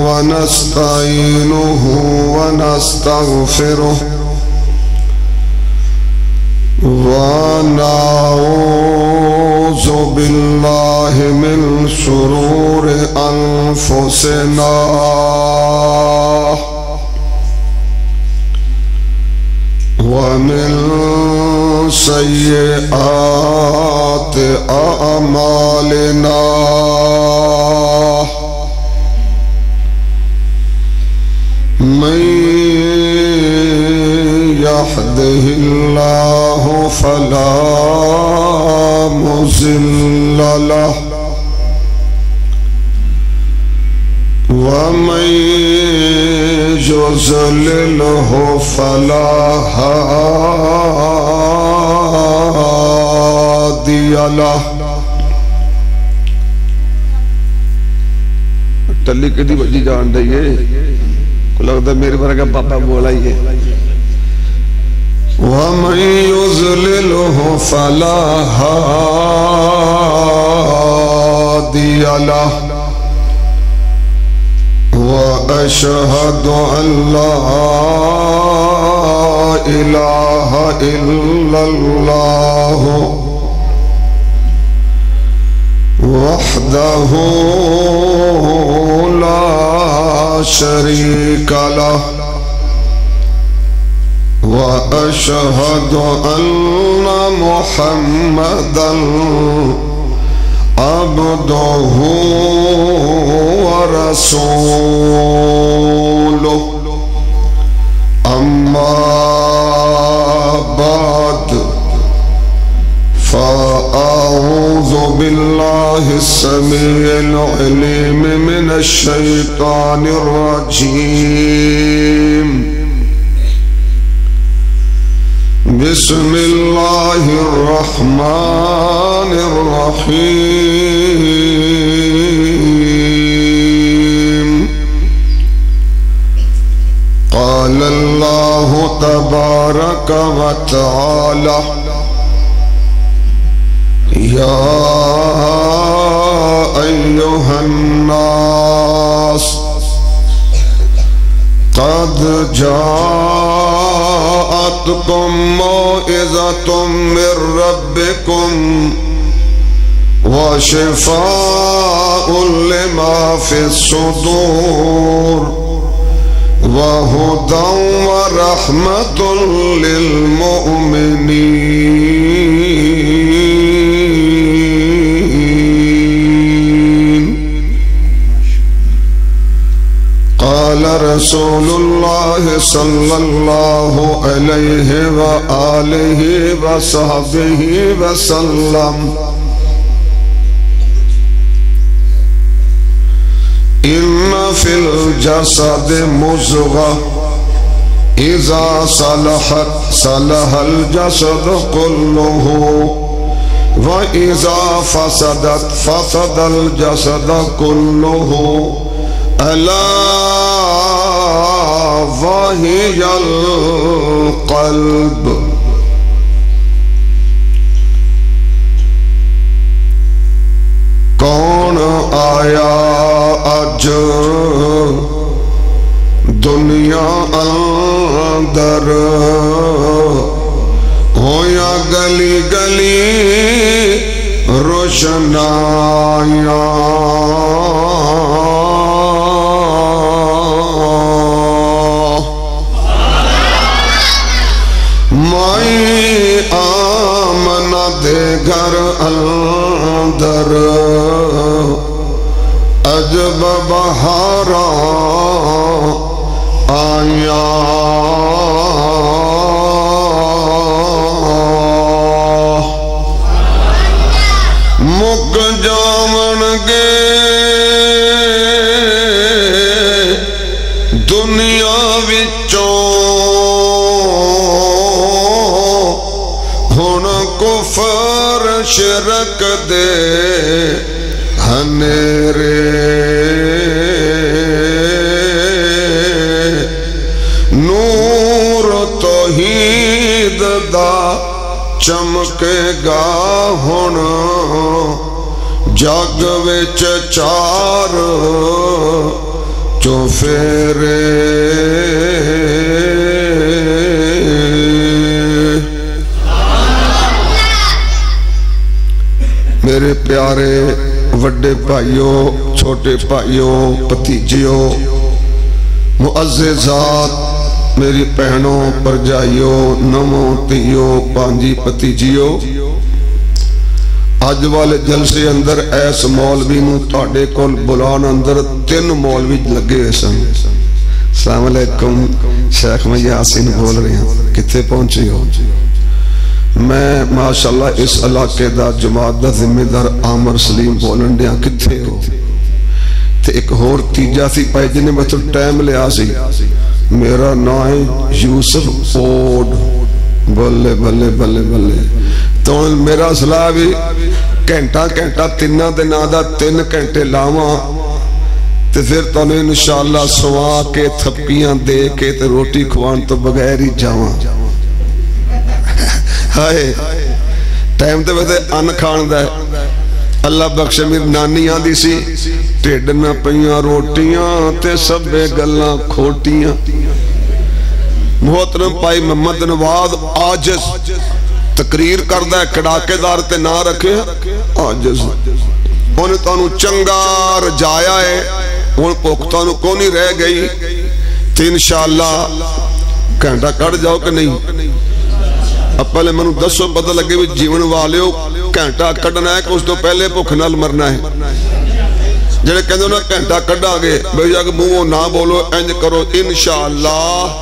ونستعينه ونستغفره ونعوذ بالله من شرور أنفسنا ومن سيئات أعمالنا من يهده الله فلا مضل له ومن يضلله فلا هادي له. ٹلی کدی بجی جان دئیے کو لگتا ہے میرے بارے کا پاپا بولا ہی ہے. وَمَن يُضْلِلْهُ فَلَا هَادِيَ لَهُ وَأَشْهَدُ أَن لَّا إِلَٰهَ إِلَّا اللَّهُ وحده لا شريك له وأشهد أن محمدًا عبده ورسوله. أما بعد فأعوذ بالله السميع العليم من الشيطان الرجيم. بسم الله الرحمن الرحيم. قال الله تبارك وتعالى يا أيها الناس قد جاءتكم موعظة من ربكم وشفاء لما في الصدور وهدى ورحمة للمؤمنين. قال رسول الله صلى الله عليه وآله وصحبه وسلم إن في الجسد مضغة إذا صلحت صلح الجسد كله وإذا فسدت فسد الجسد كله ألا وهي القلب. کون آیا اج دنیا اندر ہویا گلی گلی روشنائیاں مائی آمنہ دے گھر اندر عجب بہاراں آیاں مک جاون گے دنیا وچوں ہن کفر شرک دے ہنیرے نور توحید دا چمکے گا ہن جگ وچ چار چو فیرے میرے پیارے وڈے بھائیوں چھوٹے بھائیوں پتیجیوں معززات میری بہنوں پرجائیوں نموں تیوں پانجی پتیجیوں آج والے جلسے اندر ایس مولوی نو تاڑے کول بلان اندر 3 مولوی لگے سن السلام علیکم شیخ میں یاسین بول رہے ہیں کتے پہنچی ہو میں ماشاءاللہ اس علاقے دا جماعت دا ذمہ دار عامر سلیم بولن دیا کتے ہو تے ایک اور تیجا سی پائے جنہیں میں تو ٹائم لے آسی میرا نام یوسف اوڈ بلے بلے بلے بلے تو میرا صلاح بھی گھنٹا 3 دن آدھا 3 گھنٹے لاواں تے پھر تو انشاءاللہ سوا کے تھپکیاں دے کے تے روٹی کھوان تو بغیر ہی جاواں ہائے ٹائم تے ویسے ان کھان دا ہے اللہ بخش میری نانی آندی سی ٹھڈ نہ پئیاں روٹیاں تے سبے گلاں کھوٹیاں محترم پائی محمد نواز عاجز تقریر کردہ ہے کڑاکے دار تے نہ رکھے عاجز انہیں تانوں چنگا رجایا ہے انہیں پوکتانوں کو نہیں رہ گئی تے انشاءاللہ گھنٹا کڑ جاؤ کہ نہیں اب پہلے منو 10 پتہ لگے بھی جیون والے ہو گھنٹا کڑنا ہے کہ اس تو پہلے بھوک نال مرنا ہے جڑے کہندے نا گھنٹا کڈا گے بے جا کے منہ نہ بولو انج کرو انشاءاللہ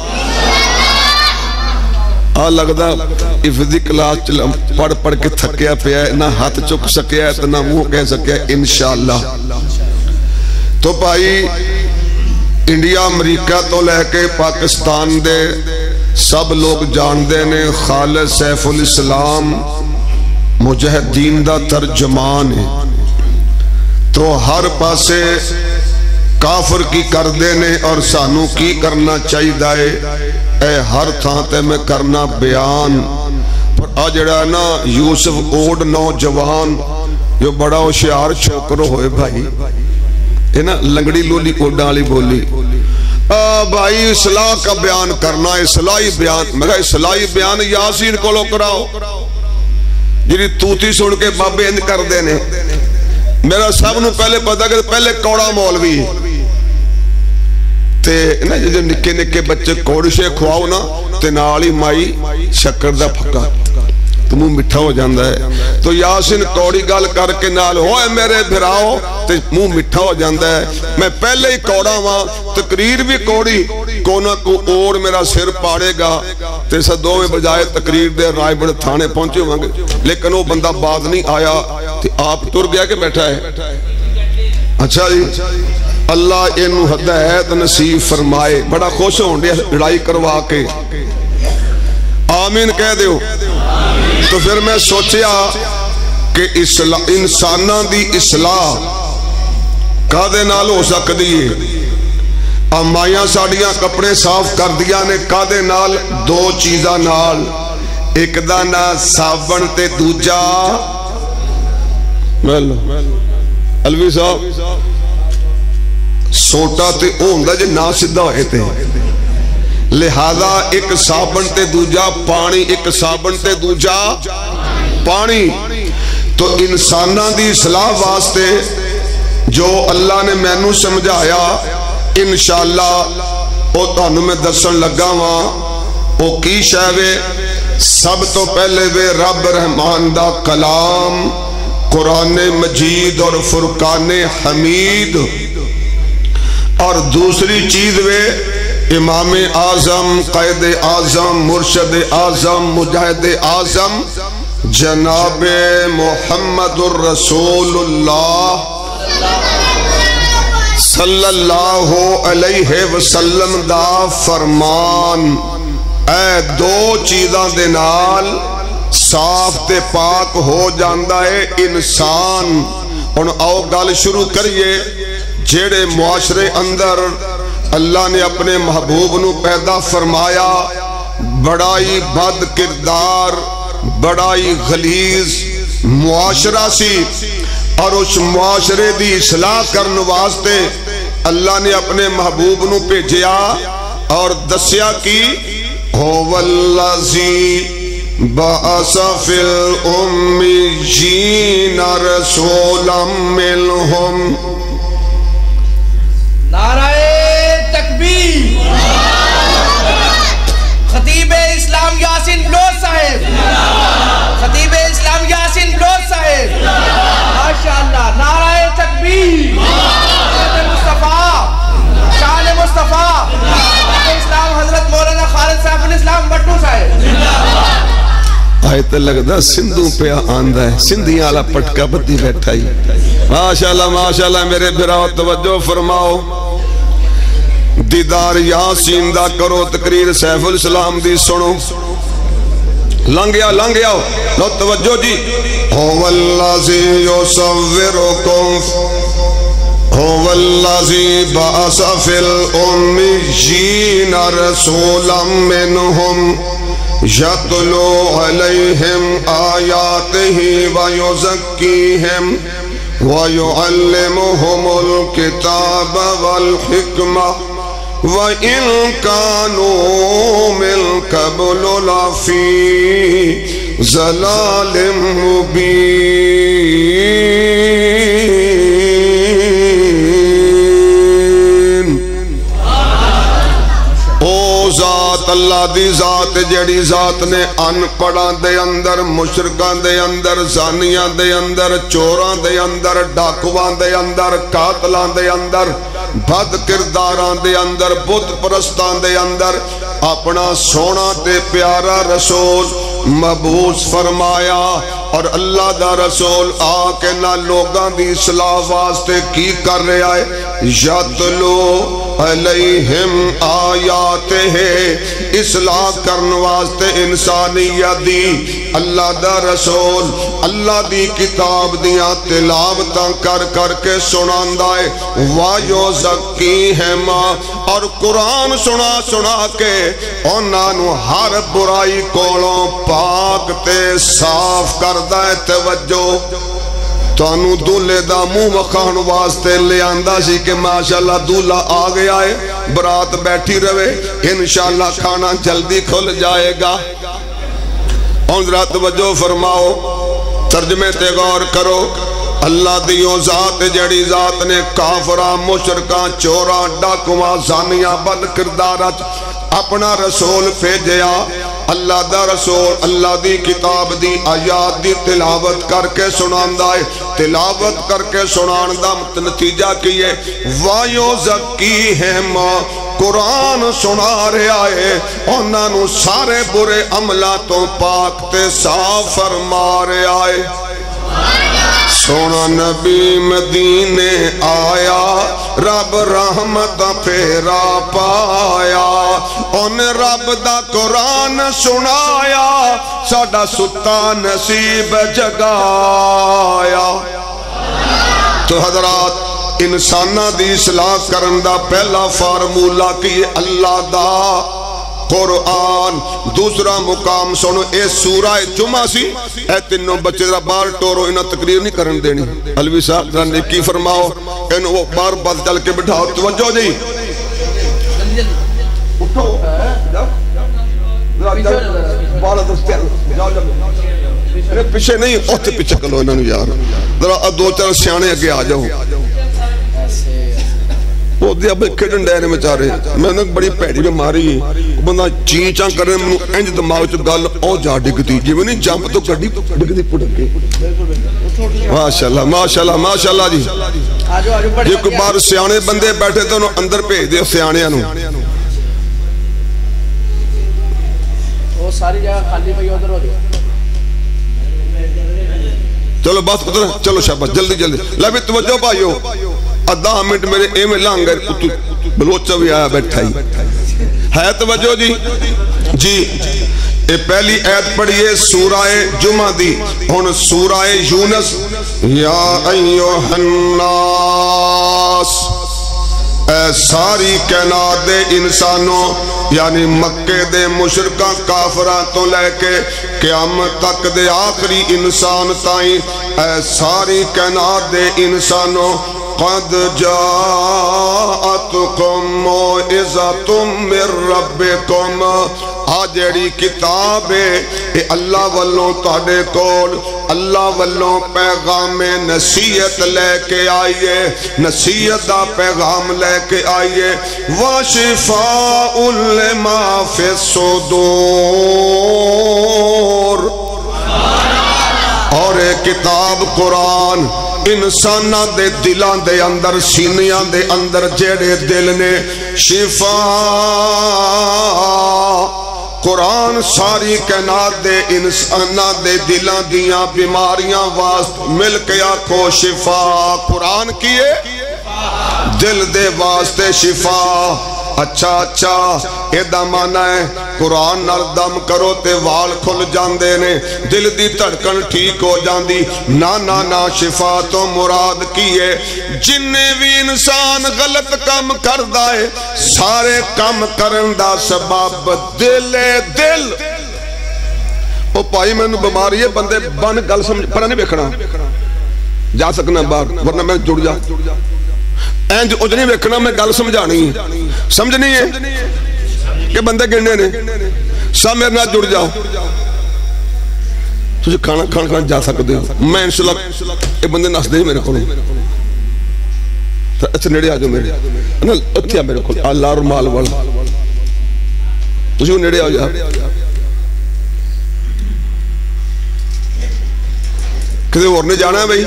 آ لگدا حفظی کلاس پڑھ کے تھکیا پیا ہے نہ ہاتھ چک سکیا ہے نہ منہ کہہ سکیا ہے انشاءاللہ تو بھائی انڈیا امریکہ تو لے کے پاکستان دے سب لوگ جان دے نے خالد سیف الاسلام مجاہدین دا ترجمان ہے تو ہر پاسے کافر کی کر دینے اور سانو کی کرنا چاہی دائے اے ہر تھان تے میں کرنا بیان پر آجڑا نا یوسف اوڈ نوجوان جو بڑا ہوشیار چھوکرو ہوئے بھائی یہ نا لنگڑی لولی اوڈالی بولی بھائی اصلاح کا بیان کرنا اصلاحی بیان میں کہا اصلاحی بیان یاسین کو لو کراؤ جنہی توتی سن کے بابے اند کر دینے میرا سب نو پہلے پتا کہ پہلے کوڑا مولوی تے نا جو نکے نکے بچے کوڑشے کھواؤ نا تے نالی مائی شکر دا پھکا تو منہ مٹھا ہو جاندہ ہے تو یاسین کوڑی گال کر کے نال ہوئے میرے بھراؤ تے منہ مٹھا ہو جاندہ ہے میں پہلے ہی کوڑا وہاں تقریر بھی کوڑی کونا کو اور میرا سر پاڑے گا تے صدوں میں بجائے تقریر دے رائے بڑے تھانے پہنچے ہوئے لیکن وہ بندہ بعد نہیں آیا تے آپ تر گیا کہ بیٹھا ہے اچھا جی اللہ انہوں ہدایت نصیب فرمائے بڑا خوش ہوں دیا لڑائی کروا کے آمین کہہ دیو تو پھر میں سوچیا کہ انسانہ دی اصلاح کادے نال ہو سکتی ہے امائیاں ساڑیاں کپڑے صاف کر دیا نے کادے نال 2 چیزاں نال ایک دا نا صابن تے دوجا الوی صاحب سوٹا تے ہوندہ جے نا سدھا ہوئے تے لہذا ایک صابن تے دوجا پانی ایک صابن تے دوجا پانی تو انسانہ دی اصلاح واسطے جو اللہ نے میں نو سمجھایا انشاءاللہ او تانوں میں درسن لگا وہاں او کی شاوے سب تو پہلے وے رب رحمان دا کلام قرآن مجید اور فرقان حمید اور دوسری چیز وے امام اعظم قائد اعظم مرشد اعظم مجاہد اعظم جناب محمد الرسول اللہ صلی اللہ علیہ وسلم دا فرمان اے 2 چیزاں دے نال صاف تے پاک ہو جاندہ ہے انسان اور آؤ گال شروع کریے جیڑے معاشرے اندر اللہ نے اپنے محبوب نو پیدا فرمایا بڑائی بد کردار بڑائی غلیظ معاشرہ سی اور اس معاشرے دی اصلاح کرنے واسطے اللہ نے اپنے محبوب نو بھیجیا اور دسیا کی هو الذی بعث فی الامیین رسولا منہم. نعرہ تکبیر. خطیب اسلام یاسین بلوچ صاحب، خطیب اسلام یاسین بلوچ صاحب، ماشاءاللہ. نعرہ تکبیر. مصطفیٰ، شان مصطفیٰ اسلام حضرت مولانا خالد صاحب الاسلام بٹو صاحب. آئے تو لگتا سندھوں پہ آندہ ہے، سندھیاں والا پٹکا بدی بیٹھا ہی. ماشاءاللہ ماشاءاللہ میرے بھراؤ توجہ فرماؤ. دیدار یاسین دا کرو تقریر سیف الاسلام دی سنو. لنگیا لنگیا لو توجہ جی. هو الذی یصورکم هو الذی بعث فی الامیین رسولا منہم یتلو علیہم آیاتہ ویزکیہم وَيُعَلِّمُهُمُ الْكِتَابَ وَالْحِكْمَةَ وَإِنْ كَانُوا مِنْ قَبْلُ لَفِي ضَلَالٍ مُبِينٍ. او ذات اللہ دی ذات جڑی ذات نے ان پڑھاں دے اندر، مشرکاں دے اندر، زانیاں دے اندر، چوراں دے اندر، ڈاکواں دے اندر، قاتلاں دے اندر، بد کرداراں دے اندر، بت پرستاں دے اندر اپنا سونا تے پیارا رسول مبعوث فرمایا. اور اللہ دا رسول آ کے نہ لوگاں دی اصلاح واسطے کی کر رہا ہے؟ یتلو علیہم آیات ہے، اصلاح کرن واسطے انسانیت دی اللہ دا رسول اللہ دی کتاب دیاں تلاوتاں کر کر کے سناندا ہے. وَيُزَكِّيهِمْ، اور قرآن سنا سنا کے انہاں نو ہر برائی کولوں پاک تے صاف کر ہے. توجہ تانوں دولے دا منہ وکھان واسطے لے آندا سی کہ ماشاءاللہ دولہ آ گیا ہے، برات بیٹھی رہے، انشاءاللہ کھانا جلدی کھل جائے گا. اور ذرا توجہ فرماؤ، ترجمے تے غور کرو. اللہ دیو ذات جڑی ذات نے کافراں مشرکاں چوراں ڈاکواں زانیاں بد کرداراں اپنا رسول بھیجیا. اللہ دا رسول اللہ دی کتاب دی آیات دی تلاوت کر کے سناندا ہے. تلاوت کر کے سنان دا نتیجہ کی ہے؟ وَيُزَكِّيهِمْ، قرآن سنا رہا ہے انہاں نو سارے برے عملہ تو پاک تے صاف فرما رہا ہے. سونا نبی مدینے آیا، رب رحمت پھیرا پایا، ان رب دا قرآن سنایا، ساڈا ستا نصیب جگایا. تو حضرات انسانہ دی اصلاح کرن دا پہلا فارمولہ کی اللہ دا قرآن. دوسرا مقام سنو، اے سورہ جمعہ سی. اے تینوں بچے ذرا بار ٹورو، انہاں تقریر نہیں کرن دینی. علوی صاحب ذرا نیکی فرماؤ، انہوں وہ بار بات چل کے بٹھاؤ. توجہ جی، اٹھو پیچھے نہیں، اوتے پیچھے کلو انہوں نے یار. ذرا دو چار سیانے اگے آ جاؤ. وہ دیا بھئی کھڑن ڈینے میں چاہ رہے. میں نے بڑی پیڑی میں ماری بندہ چین چاں کرنے میں انج دماغ چو گل او جا ڈگتی جی میں نہیں جامپ تو گڑی ڈگتی پڑھنگی. ماشاءاللہ ماشاءاللہ ماشاءاللہ جی. یہ کوئی بار سیانے بندے بیٹھے تو انہوں اندر پہ دیا سیانے انہوں. وہ ساری جگہ خالی میں ادھر ہو گیا. چلو بات قدر، چلو شاباش جلدی جلدی. لابی توجہ پائیو، آدھا منٹ میرے اے میں لانگر بلوچہ بھی آیا بیٹھا ہی ہے. توجہ جی جی. اے پہلی آیت پڑھئے سورہ جمعہ دی. ہن سورہ یونس. یا ایوہ الناس، اے ساری کائنات دے انسانوں، یعنی مکے دے مشرکاں کافراں تو لے کے قیامت تک دے آخری انسان تائیں، اے ساری کائنات دے انسانوں، قد جاءتکم موعظۃ من ربکم آ جڑی کتاب ہے اے اللہ والوں تہاڈے کول اللہ والوں پیغام نصیحت لے کے آئیے نصیحت دا پیغام لے کے آئیے وشفاء لما فی الصدور اور اے کتاب قرآن انسانہ دے دلان دے اندر سینیاں دے اندر جڑے دل نے شفاء قرآن ساری کائنات دے انسانہ دے دلان دیاں بیماریاں واسط مل کے آکھو شفاء قرآن کیے دل دے واسطے شفاء اچھا اچھا ایدہ معنی ہے قرآن نال دم کرو تے وال کھل جاندے نے دل دی دھڑکن ٹھیک ہو جاندی نا شفا تو مراد کیے جننے بھی انسان غلط کام کردہ ہے سارے کام کرن دا سبب دل دل او پائی میں بیماری ہے بندے بن گل سمجھ پر نہیں بیکھنا جا سکنا باہر ورنہ میں جڑ جا اینج اجنی ویکھنا میں گل سمجھانی سمجھنی ہے کہ بندے گننے نے سب میرے نہ جڑ جاؤ تجھے کھانا جا سکتے ہو میں انشاءاللہ ایک بندے نس دے میرے کو اچھا نیڑے آ جاؤ میرے اتھیا میرے کو اللہ رمال والا تجھے نیڑے آ جا کسی اور نے جانا ہے بھائی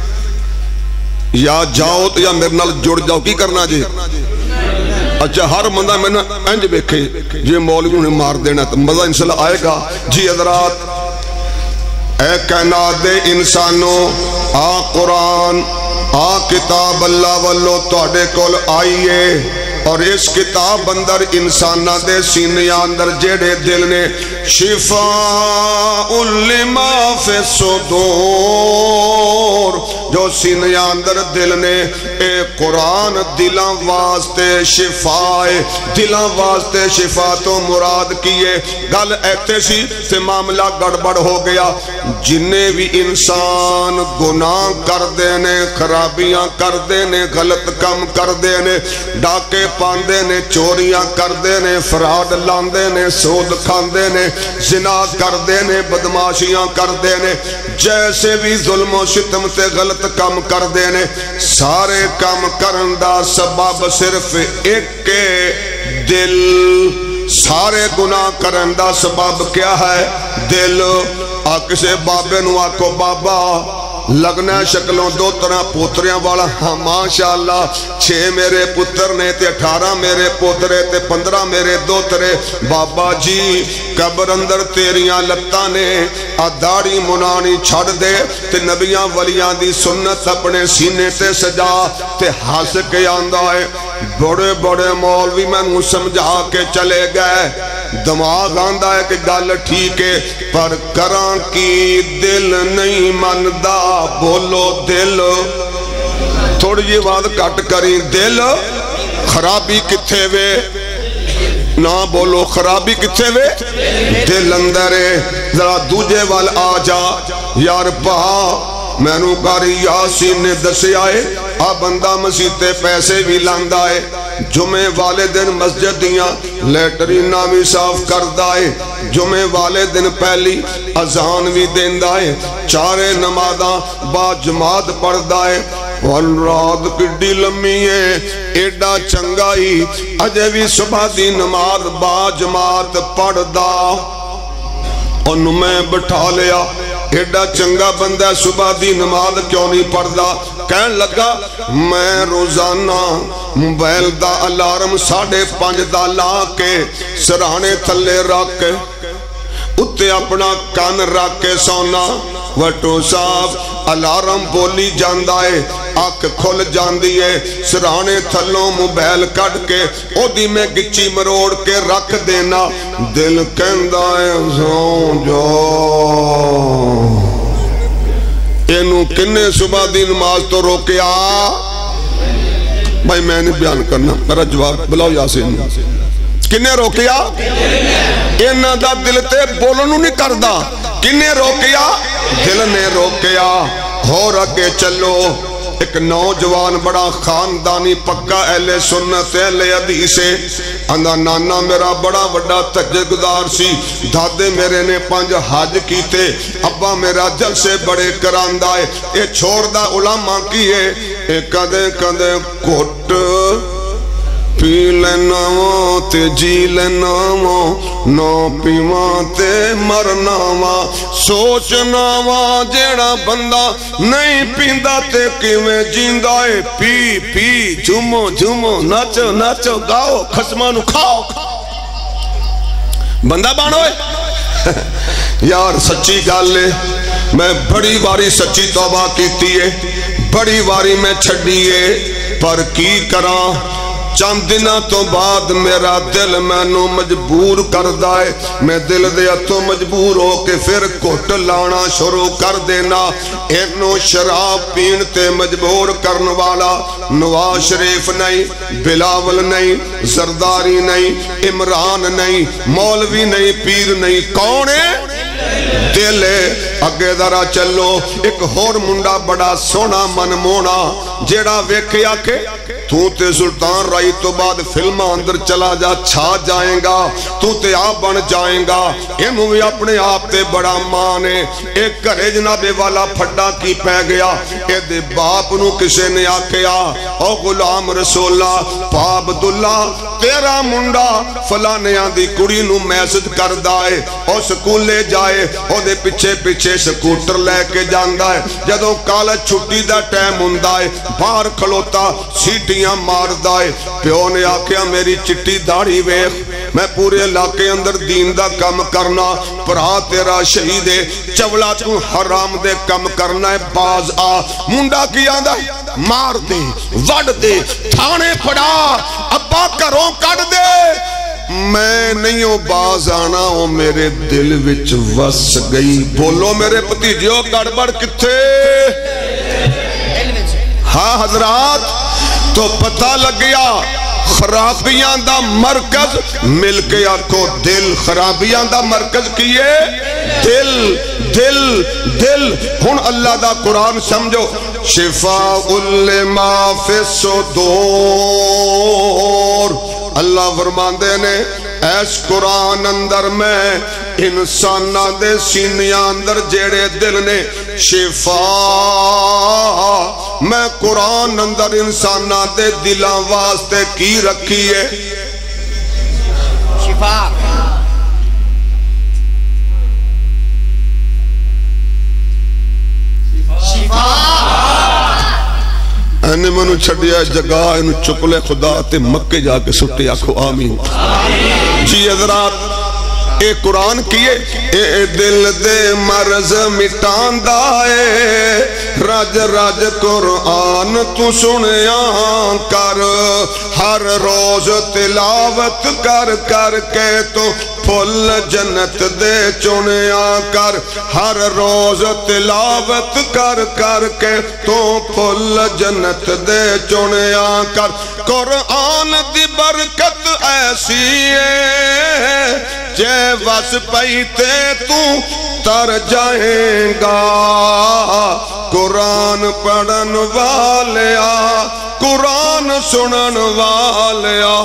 یا جاؤ تو یا میرے نال جڑ جاؤ کی کرنا جی اچھا ہر بندہ میں نے انج بیکھے جی مولوی نے مار دینا تو مزہ انشاءاللہ آئے گا جی حضرات اے کائنات دے انسانوں آ قرآن آ کتاب اللہ والو تہاڈے کول آئیے اور اس کتاب اندر انسانہ دے سینیاں اندر جڑے دل نے شفاء لما فی الصدور جو سینیاں اندر دل نے اے قرآن دلاں واسطے شفاء دلاں واسطے شفاء تو مراد کیے گل ایتے سی تے معاملہ گڑبڑ ہو گیا جننے بھی انسان گناہ کر دینے خرابیاں کر دینے غلط کم کر دینے ڈاکے پاندے نے چوریاں کر دینے فراڈ لاندے نے سود کھاندے نے زنا کر دینے بدماشیاں کر دینے جیسے بھی ظلم و ستم تے غلط کام کر دینے سارے کام کرن دا سبب صرف ایک کے دل سارے گناہ کرن دا سبب کیا ہے دل کسے بابے نو آکو بابا لگنا شکلوں دو طرح پوتریاں والا ہاں ماشاءاللہ 6 میرے پتر نے تے 18 میرے پوترے تے 15 میرے دوترے بابا جی قبر اندر تیریاں لتاں نے داڑھی منانی چھڑ دے تے نبیاں ولیاں دی سنت اپنے سینے تے سجا تے ہس کے آندہ ہے بڑے بڑے مولوی میں نو سمجھا کے چلے گئے دماغ آندہ ہے کہ گل ٹھیک ہے پر کران کی دل نہیں مندہ بولو دل تھوڑی یہ بات کٹ کری دل خرابی کتھے وے نہ بولو خرابی کتھے وے دل اندر ہے ذرا دوجے وال آ جا یار پہا میں نو کاری یاسین نے دسے آئے بندہ مسیحتے پیسے بھی لاندہ ہے جمعے والے دن مسجد دیاں لیٹرین نامی صاف کردہ ہے جمعے والے دن پہلی اذان بھی دیندہ ہے چارے نمازاں با جماعت پڑھدہ ہے اور رات کڈی لمحی ہے ایڈا چنگائی اجے بھی صبح دی نماز با جماعت پڑھدہ اور میں بٹھا لیا ایڈا چنگا بندہ صبح دی نماز کیوں نہیں پڑھدا کہن لگا میں روزانہ موبائل دا الارم 5:30 دا لا کے سرانے تھلے رکھ کے اتے اپنا کان رکھ کے سونا وٹو صاحب الارم بولی جاندہ ہے آنکھ کھل جاندی ہے سرانے تھلوں موبائل کٹ کے او دی میں گچی مروڑ کے رکھ دینا دل کہندہ ہے سو جو اینو کنے صبح دی نماز تو روکیا بھائی میں نے بیان کرنا میرا جواب بلاؤ یاسین کنے روکیا اینا دا دل تے بولنو نہیں کردہ کنے روکیا دل نے روکیا ہو رکھے چلو ایک نوجوان بڑا خاندانی پکا اہل سنت اہل حدیث ہے اندھا نانا میرا بڑا بڑا تجدگزار سی دادے میرے نے 5 حج کیتے ابا میرا جلسے بڑے کراندا ہے اے چھوڑ دا علماء کیے اے کدے کدے کوٹ پی لینا وا تے جی لینا وا نہ پیواں تے مرنا وا سوچنا وا جیڑا بندہ نہیں پیندا تے کیویں جیندا اے پی پی جھومو جھومو ناچو ناچو گاؤ خصماں نو کھاؤ بندہ بانو اے یار سچی گل ہے میں بڑی واری سچی توبہ کیتی ہے بڑی واری میں چھڈی ہے پر کی کراں چند دنوں تو بعد میرا دل مینوں مجبور کردا ہے میں دل دے ہتھوں مجبور ہو کے پھر گھٹ لانا شروع کر دینا اینو شراب پین تے مجبور کرن والا نواز شریف نہیں بلاول نہیں زرداری نہیں عمران نہیں مولوی نہیں پیر نہیں کون ہے دل ہے اگے ذرا چلو ایک ہور منڈا بڑا سونا من مونا جیڑا ویکھیا کہ تو تے سلطان رائی تو بعد فلم اندر چلا جا چھا جائیں گا تو تے آپ بن جائیں گا انہوں بھی اپنے آپ تے بڑا مانے ایک گھرے جناب والا پھڈا کی پہ گیا اے دے باپ نو کسے نے آکھیا او غلام رسولہ پا عبداللہ تیرا منڈا فلانیاں دی کڑی نو میسج کر دائے او سکول لے جائے او دے پچھے پچھے سکوٹر لے کے جاندہ ہے جدوں کالج چھٹی دا ٹائم ہوندا ہے باہر کھلوتا سیٹیاں مار دائے پیو نے آکھیا میری چٹی داڑھی ویخ میں پورے علاقے اندر دین دا کم کرنا پرا تیرا شہید ہے چولا تو حرام دے کم کرنا ہے باز آ منڈا کی آندہ مار دے وڈ دے تھانے پڑا ابا کروں کٹ دے میں نہیں ہوں باز آنا ہوں میرے دل وچ وس گئی بولو میرے بھتیجیو گڑبڑ کتھے ہاں حضرات تو پتہ لگ گیا خرابیاں دا مرکز مل کے آکھو دل خرابیاں دا مرکز کیے دل دل دل ہن اللہ دا قرآن سمجھو شفاء لما فی الصدور اللہ فرماندے نے ایس قرآن اندر میں انسانہ دے سینیاں اندر جیڑے دل نے شفا میں قرآن اندر انسانہ دے دلاں واسطے کی رکھی ہے شفا اینے منو چھڑیا جگہ انو چکلے خدا تے مکے جا کے سٹے آکھو آمین جی حضرات اے قرآن کیے اے دل دے مرض مٹان دائے رج رج قرآن تو سنیاں کر ہر روز تلاوت کر کر کے تو پھل جنت دے چنیاں کر ہر روز تلاوت کر کر کے تو پھل جنت دے چنیاں کر قرآن دی برکت ایسی ہے جے وس پیتے تو تر جائیں گا قرآن پڑھن والیا قرآن سنن والیا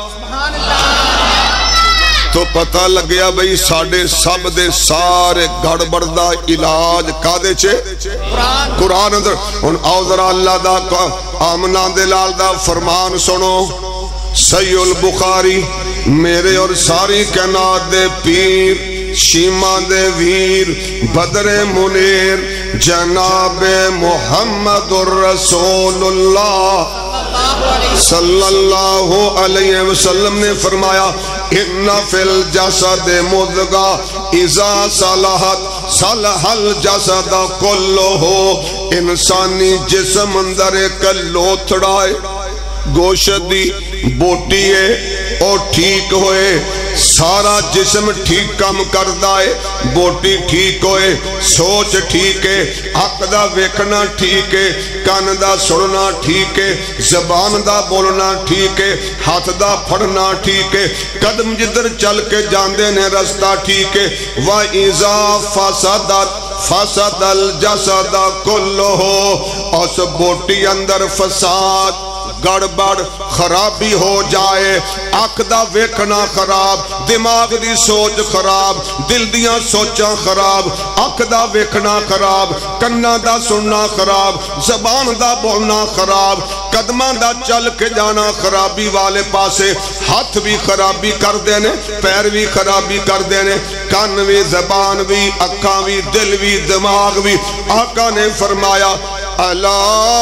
تو پتہ لگ گیا بھئی ساڑھے سب دے سارے گڑبڑ دا علاج کا دے چھے قرآن اندر ان آؤذر اللہ دا آمنہ دلال دا فرمان سنو صحیح البخاری میرے اور ساری کائنات دے پیر شیما دے ویر بدر منیر جناب محمد الرسول اللہ صلی اللہ علیہ وسلم نے فرمایا ان فی الجسد مدغہ اذا صلحت صلح الجسد کلہ انسانی جسم اندر ایک لوتھڑائے گوشت دی بوٹی ہے اور ٹھیک ہوئے سارا جسم ٹھیک کم کردہ ہے بوٹی ٹھیک ہوئے سوچ ٹھیک ہے حق دا ویکھنا ٹھیک ہے کان دا سننا ٹھیک ہے زبان دا بولنا ٹھیک ہے ہاتھ دا پھڑنا ٹھیک ہے قدم جدر چل کے جاندے نے رستہ ٹھیک ہے وَإِذَا فَسَدَتْ فسد الجسد کلہ، اس بوٹی اندر فساد گڑبڑ خرابی ہو جائے، اکھ دا ویکھنا خراب، دماغ دی سوچ خراب، دل دیاں سوچاں خراب، اکھ دا ویکھنا خراب، کناں دا سننا خراب، زبان دا بولنا خراب، قدماں دا چل کے جانا خرابی والے پاسے، ہاتھ بھی خرابی کر دینے، پیر بھی خرابی کر دینے، کان بھی، زبان بھی، اکھاں بھی، دل بھی، دماغ بھی۔ آقا نے فرمایا اللہ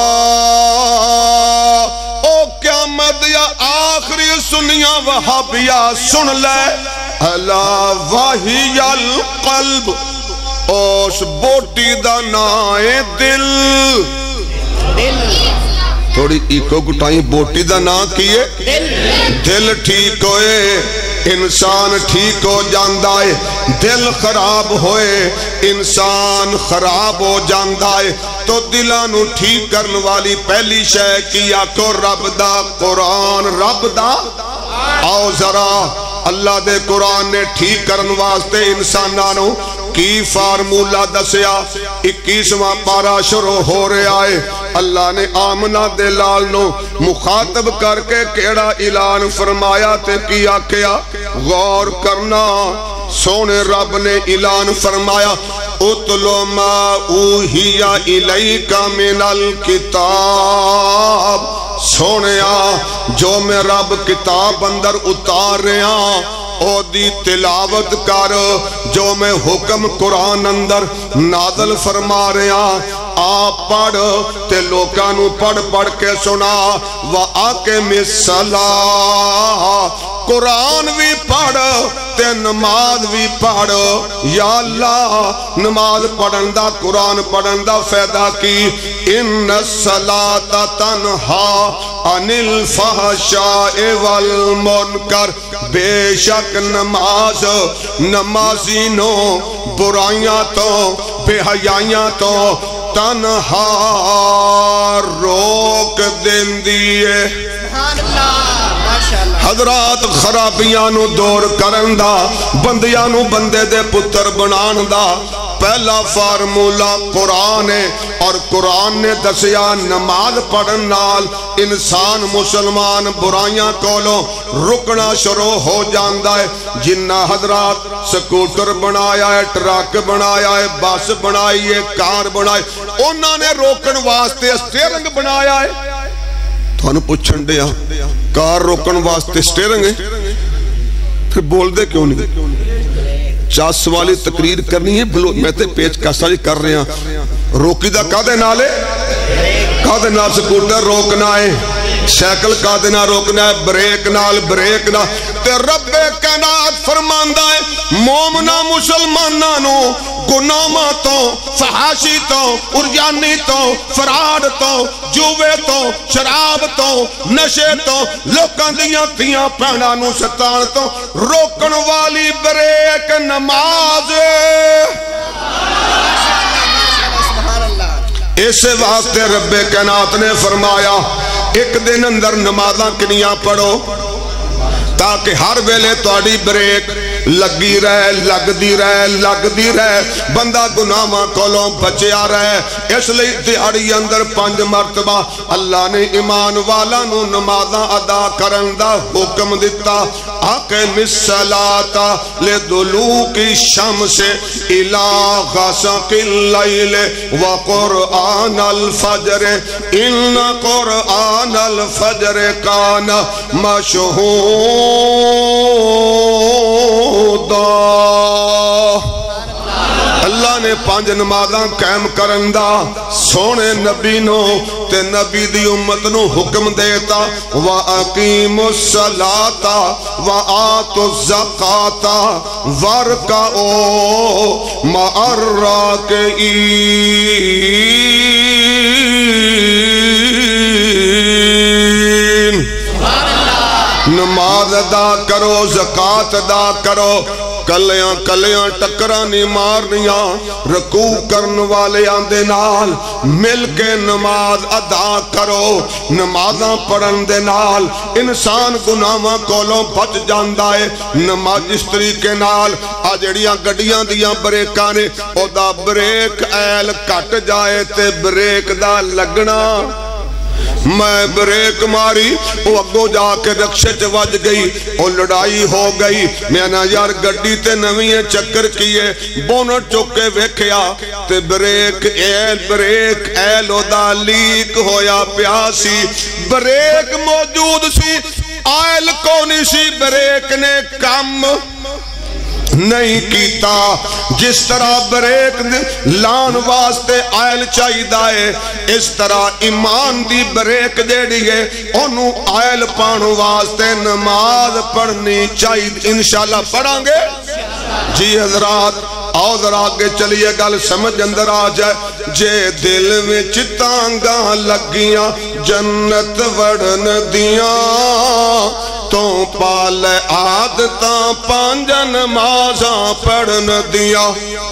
او قیامت یا آخری سنیاں وہابیہ سن لے، اللہ وحی القلب، اس بوٹی دا نائے دل، تھوڑی ایکو گٹائیں، بوٹی دا نا کیے دل ٹھیک ہوئے انسان ٹھیک ہو جاندہ ہے، دل خراب ہوئے انسان خراب ہو جاندہ ہے۔ تو دلانو ٹھیک کرن والی پہلی شے کیا کو رب دا قرآن، رب دا آؤ ذرا اللہ دے قرآن نے ٹھیک کرن واسطے انسانانو کی فارمولہ دسیا، 21واں پارا شروع ہو رہے آئے۔ اللہ نے آمنہ دے لال نو مخاطب کر کے کیڑا اعلان فرمایا تے کیا کیا غور کرنا، سونے رب نے اعلان فرمایا اتلو ما اوحی الیک من الکتاب، سونیا جو میں رب کتاب اندر اتار رہا او دی تلاوت کر، جو میں حکم قرآن اندر نازل فرما رہا آپ پڑھ تے لوکانو پڑھ پڑھ کے سنا، وَآقِمِ الصَّلَاةَ، قرآن بھی پڑھ تے نماز بھی پڑھ۔ یا اللہ نماز پڑھن دا قرآن پڑھن دا فائدہ کی، ان الصلاۃ تنہا عن الفحشاء والمنکر، بے شک نماز نمازینوں برائیاں تو بے حیائیاں تو تنہا روک دین دیئے۔ حضرات خرابیاں نو دور کرن دا، بندیاں نو بندے دے پتر بنان دا پہلا فارمولہ قرآن ہے، اور قرآن نے دسیا نماز پڑھن نال انسان مسلمان برائیاں کولوں رکنا شروع ہو جاندہ ہے۔ جنہ حضرات سکوٹر بنایا ہے، ٹرک بنایا ہے، بس بنائی ہے، کار بنائی، انہوں نے روکن واسطے اسٹیرنگ بنایا ہے۔ تو انہوں پوچھن دیا کار روکن واسطے اسٹیرنگ ہے، پھر بول دے کیوں نہیں؟ 50 والی تقریر کرنی ہے، میں تے پیچ کسائی کر رہے ہیں، روکی دا کادے نالے کادے نال سکوٹر روکنا ہے، سیکل کادے نال روکنا ہے، بریک نال تے رب کائنات فرماندہ ہے مومنہ مسلمانانو گناہاں تو، فحاشی تو، ارجانی تو، فراڈ تو، جوے تو، شراب تو، نشے تو، لوکاں دیاں تھیاں پہناں نو ستان تو روکن والی بریک نماز۔ اس واسطے رب کائنات نے فرمایا ایک دن اندر نمازاں کنیاں پڑھو تاکہ ہر ویلے تواڈی بریک لگی رہے، لگدی رہے، بندہ گناہاں کولوں بچیا رہے۔ اس لئی دیہڑی اندر 5 مرتبہ اللہ نے ایمان والا نو نمازاں ادا کرن دا حکم دیتا۔ اقم الصلاۃ لدلوک الشمس الی غسق اللیل وقرآن الفجر ان قرآن الفجر کان مشہودا۔ اللہ نے 5 نمازاں قائم کرن دا سونے نبی نو تے نبی دی امت نو حکم دیتا، وَأَقِيمُوا الصَّلَاةَ وَآتُوا الزَّكَاةَ وَارْكَعُوا مَعَ الرَّاكِعِينَ۔ نماز ادا کرو، زکوٰۃ ادا کرو، کلیاں کلیاں ٹکراں نہیں مارنیاں رکوع کرن والے آندے نال مل کے نماز ادا کرو نمازاں پڑھن دے نال انسان گناہاں کولوں بچ جاندا ہے نماز اس طریقے نال آ جڑیاں گڈیاں دیاں بریکاں نے او دا بریک ایل کٹ جائے تے بریک دا لگنا میں بریک ماری وہ اگو جا کے رکشے چ وج گئی وہ لڑائی ہو گئی میں نا یار گڈی تے نویں چکر کیے بونٹ چوکے ویکھیا تے بریک ایل دا لیک ہویا پیاسی بریک موجود سی آئل کونی سی بریک نے کم نہیں کیتا جس طرح بریک لان واسطے آئل چاہی دائے اس طرح ایمان دی بریک جیڑی ہے انہوں آئل پانو واسطے نماز پڑھنی چاہی انشاءاللہ پڑھاں گے جی حضرات آؤ ذرا آگے چلیے گل سمجھ اندر آ جائے جے دل میں چتانگاں لگیاں جنت وڑن دیاں تو پال عادتاں پانچ نمازاں پڑھن دیاں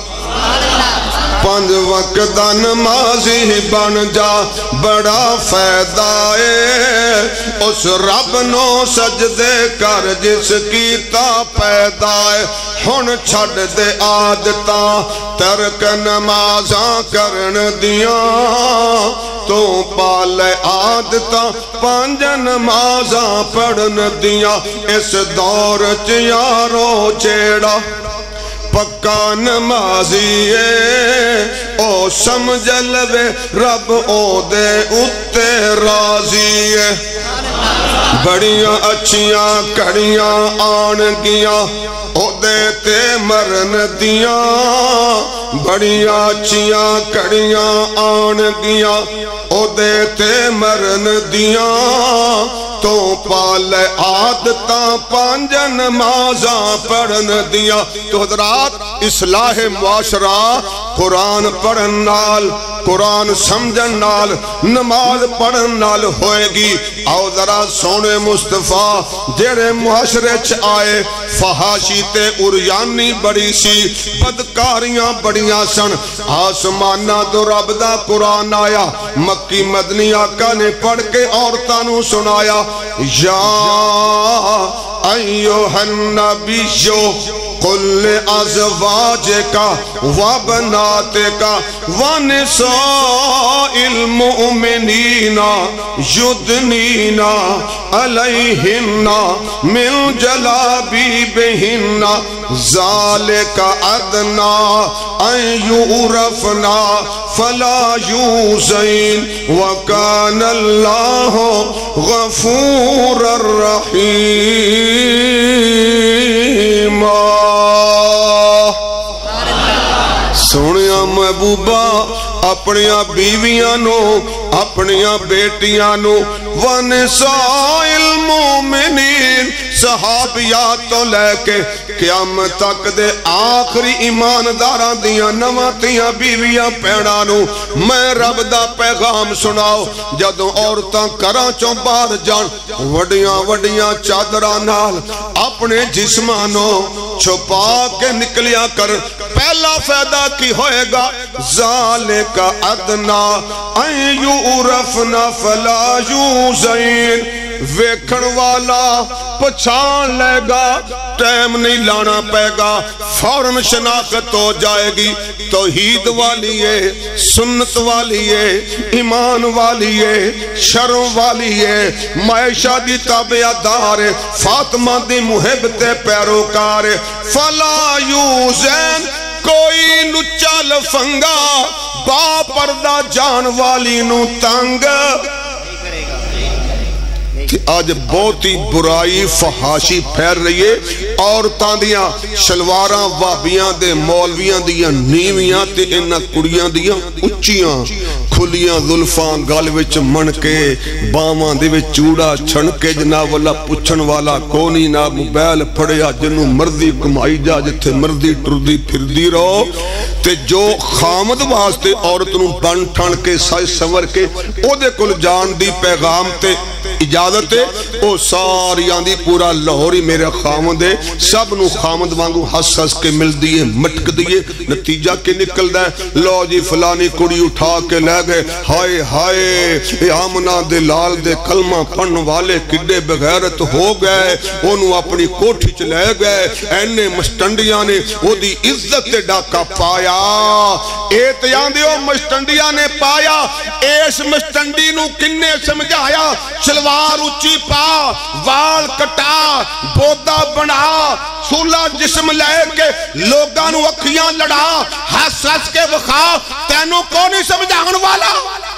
پانچ وقت نمازی بن جا بڑا فائدہ ہے اس رب نو سجدے کر جس کیتا پیدا ہے ہن چھڑ دے عادتاں ترک نمازاں کرن دیاں تو پال عادتاں پانچ نمازاں پڑھن دیاں اس دور چ یارو چیڑا پکا نمازی ہے او سمجھ لوے رب او دے اتے راضی ہے بڑیاں اچھیاں کڑیاں آن گیاں او دے تے مرن دیاں بڑیاں اچھیاں کڑیاں آن گیاں او دے تے مرن دیاں تو پال عادتاں پانچ نمازاں پڑھن دیاں تو حضرات اصلاح معاشرہ قرآن پڑھن نال قرآن سمجھن نال نماز پڑھن نال ہوئے گی آؤ ذرا سونے مصطفیٰ جیڑے معاشرے چ آئے فحاشی تے اریانی بڑی سی بدکاریاں بڑیاں سن آسمانہ دو رب دا قرآن آیا مکی مدنی آقا نے پڑھ کے عورتانوں سنایا یا ایوہ النبیو قل ازواجکا وبناتکا ونساء المؤمنین یدنین علیہن من جلابیبہن ذالک ادنا ان یعرفنا فلا یوزین وکان اللہ غفور الرحیم سونیا محبوبہ اپنیاں بیویاں نو اپنیاں بیٹیاں نو ونساء المومنین صحابیات تو لے کے قیامت تک دے آخری ایمانداراں دیاں نواتیاں بیویاں پیڑاں نو میں رب دا پیغام سناؤ جدوں عورتاں کراں چوں باہر جان وڈیاں وڈیاں چادراں نال اپنے جسمانوں چھپا کے نکلیا کر پہلا فائدہ کی ہوئے گا ذالک ادنا ان یعرفنا فلا یوزین ویکھن والا پچھان لے گا ٹائم نہیں لانا پے گا فوراً شناخت ہو جائے گی توحید والی ہے سنت والی ہے ایمان والی ہے شرم والی ہے معیشہ دی تابعدار ہے فاطمہ دی محبت پیروکار ہے فلا یوزین کوئی لچا لفنگا با پردہ جان والی نو تنگ آج بہت ہی برائی فحاشی پھیر رہی ہے عورتاں دیاں شلواراں وابیاں دے مولویاں دیاں نیویاں تے انہاں کڑیاں دیاں اچیاں کھلیاں ظلفاں گل وچ من کے باواں دے وچ چوڑا چھن کے جناب اللہ پوچھن والا کونی نہ موبائل پھڑیا جنوں مرضی کمائی جا جتھے مرضی ٹردی پھردی رہو تے جو خامد واسطے عورت نوں بن ٹھن کے سائے سنور کے او دے کول جان دی پیغام تے اجازت ہے او ساری آندھی پورا لاہور ہی میرے خامد ہے سب نو خامد وانگو ہس ہس کے مل دیئے مٹک دیئے نتیجہ کے نکل دائے لو جی فلانی کڑی اٹھا کے لے گئے ہائے ہائے آمنہ دے لال دے کلمہ پڑھن والے کڈے بغیرت ہو گئے انہوں اپنی کوٹھی چلے گئے اینے مشتنڈیاں نے وہ دی عزت ڈاکا پایا احتیان دیو مشتنڈیاں نے پایا اس مشتنڈی نو کنے سمجھایا شلوار اچھی پا وال کٹا بودا بنا سولہ جسم لے کے لوگانو اکھیاں لڑا ہس ہس کے وخا تینوں کونی سمجھاؤن والا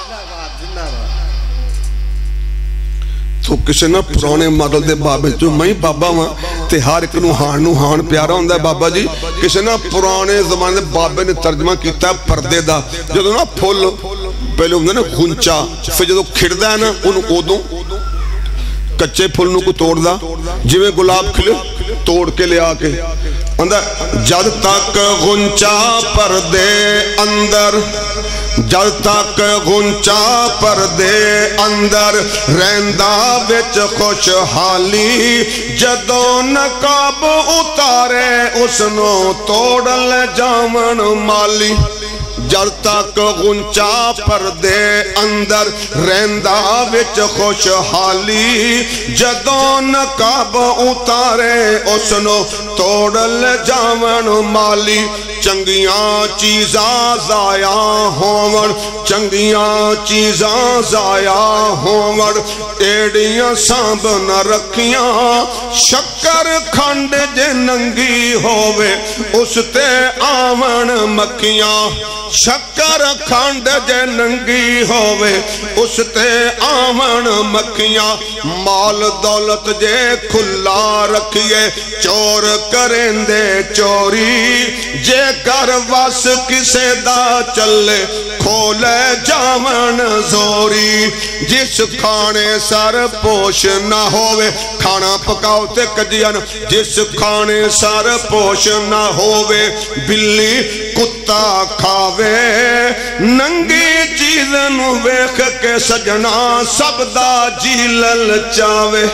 تو کسی نہ پرانے ماڈل دے بابے جو میں بابا ہاں تے ہر ایک نو ہان پیارا ہوندہ ہے بابا جی کسی نہ پرانے زمانے دے بابے نے ترجمہ کیتا ہے پردے دا جدو نا پھول پہلے ہوندہ نا خونچا پھر جدو کھڑدا ہے نا انہوں اودوں کچے پھولنوں کو توڑ دا جویں گلاب کھلے توڑ کے لے آکے جد تک غنچا پردے اندر جد تک غنچا پردے اندر رہندہ وچ خوشحالی جدوں نقاب اتارے اس نو توڑ لے جامن مالی جد تک غنچا پردے اندر رہندہ وچ خوشحالی جدوں نقاب اتارے اس نو توڑ لے جامن مالی چنگیاں چیزاں ضائع ہون چنگیاں چیزاں ضائع ہون ایڑیاں سانب نہ رکھیاں شکر کھنڈ جے ننگی ہووے اس تے آمن مکھیاں شکر کھنڈ جے ننگی ہووے اس تے آمن مکھیاں مال دولت جے کھلا رکھیے چور کریں دے چوری جے کر واس کسے دا چلے کھولے جامن زوری جس کھانے سر پوش نہ ہووے کھانا پکاؤ تے کجیان جس کھانے سر پوش نہ ہووے بلی کتا کھاوے ننگی چیزن ویکھ کے سجنا سب دا جیلل چاوے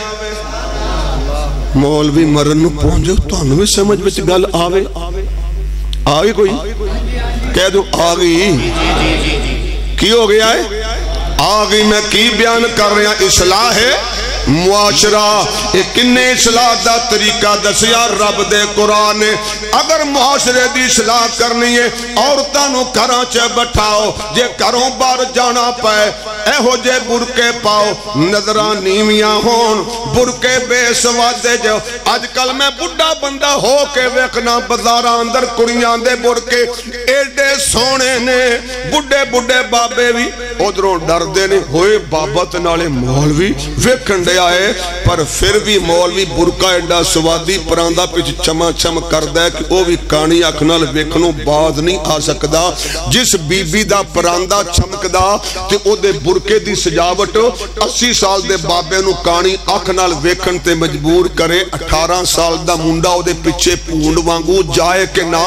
مولوی مرن پہنچو تو انوے سمجھ بچ گل آوے آگئی کوئی کہہ دو آگئی کی ہو گیا ہے آگئی میں کی بیان کر رہا اصلاح ہے معاشرہ ایک کنے اصلاح دا طریقہ دسیا رب دے قرآن اگر معاشرے دی اصلاح کرنی ہے عورتانو گھراں چے بٹھاؤ جے گھروں بار جانا پائے اے ہو جے برکے پاؤ نظران نیمیاں ہون برکے بے سوادے جو آج کل میں بڑھا بندہ ہو کے ویکنا بزارہ اندر کڑیاں دے برکے ایڈے سونے نے بڑھے بڑھے بابے بھی ادھروں ڈر دینے ہوئے بابت نالے مولوی ویکن دے آئے پر پھر بھی مولوی برکہ ایڈا سوادی پراندہ پیچھ چما چم کر دے کہ او بھی کانی اکھنال ویکھنوں باز نہیں آ سکدا جس بی بی دا پراندہ چمک دا تے او دے برکے دی سجاوٹ 80 سال دے بابے نو کانی اکھنال ویکھن تے مجبور کرے 18 سال دا منڈا او دے پچھے پونڈ وانگو جائے کہ نا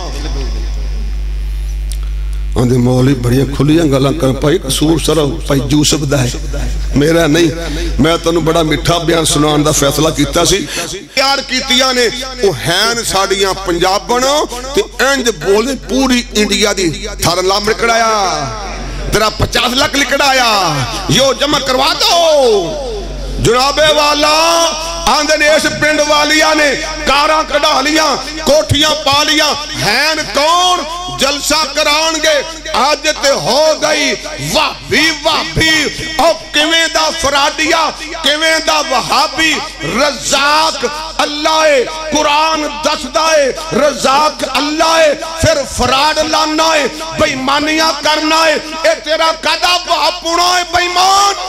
آندھے مولی بڑی کھلیاں گلاں کر پائی قصور سرہ پائی جوسف دا ہے میرا نہیں میں تنو بڑا مٹھا بیان سنان دا فیصلہ کیتا سی پیار کیتیاں نے وہ ہین ساڑیاں پنجاب بنو تے انج بولے پوری انڈیا دی تھارا لام رکڑایا تیرا 50 لاکھ لکڑایا یو جمع کروا دو جناب والا آندھے نے اس پنڈ والیاں نے کاراں کڑا لیاں کوٹھیاں پالیاں ہین کون جلسہ کران گے آجت ہو گئی وابی او کمیں دا فرادیا کمیں دا وہابی رزاق اللہ قرآن دس دائے رزاق اللہ پھر فراد لانا ہے بیمانیاں کرنا ہے اے تیرا قدہ باپونا ہے بیمان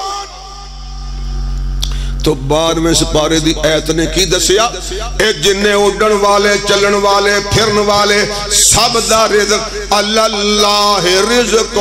تو 12ویں سپارے دی ایت نے کی دسیا اے جنہیں اڈن والے چلن والے پھرن والے سب دا رزق اللہ رزق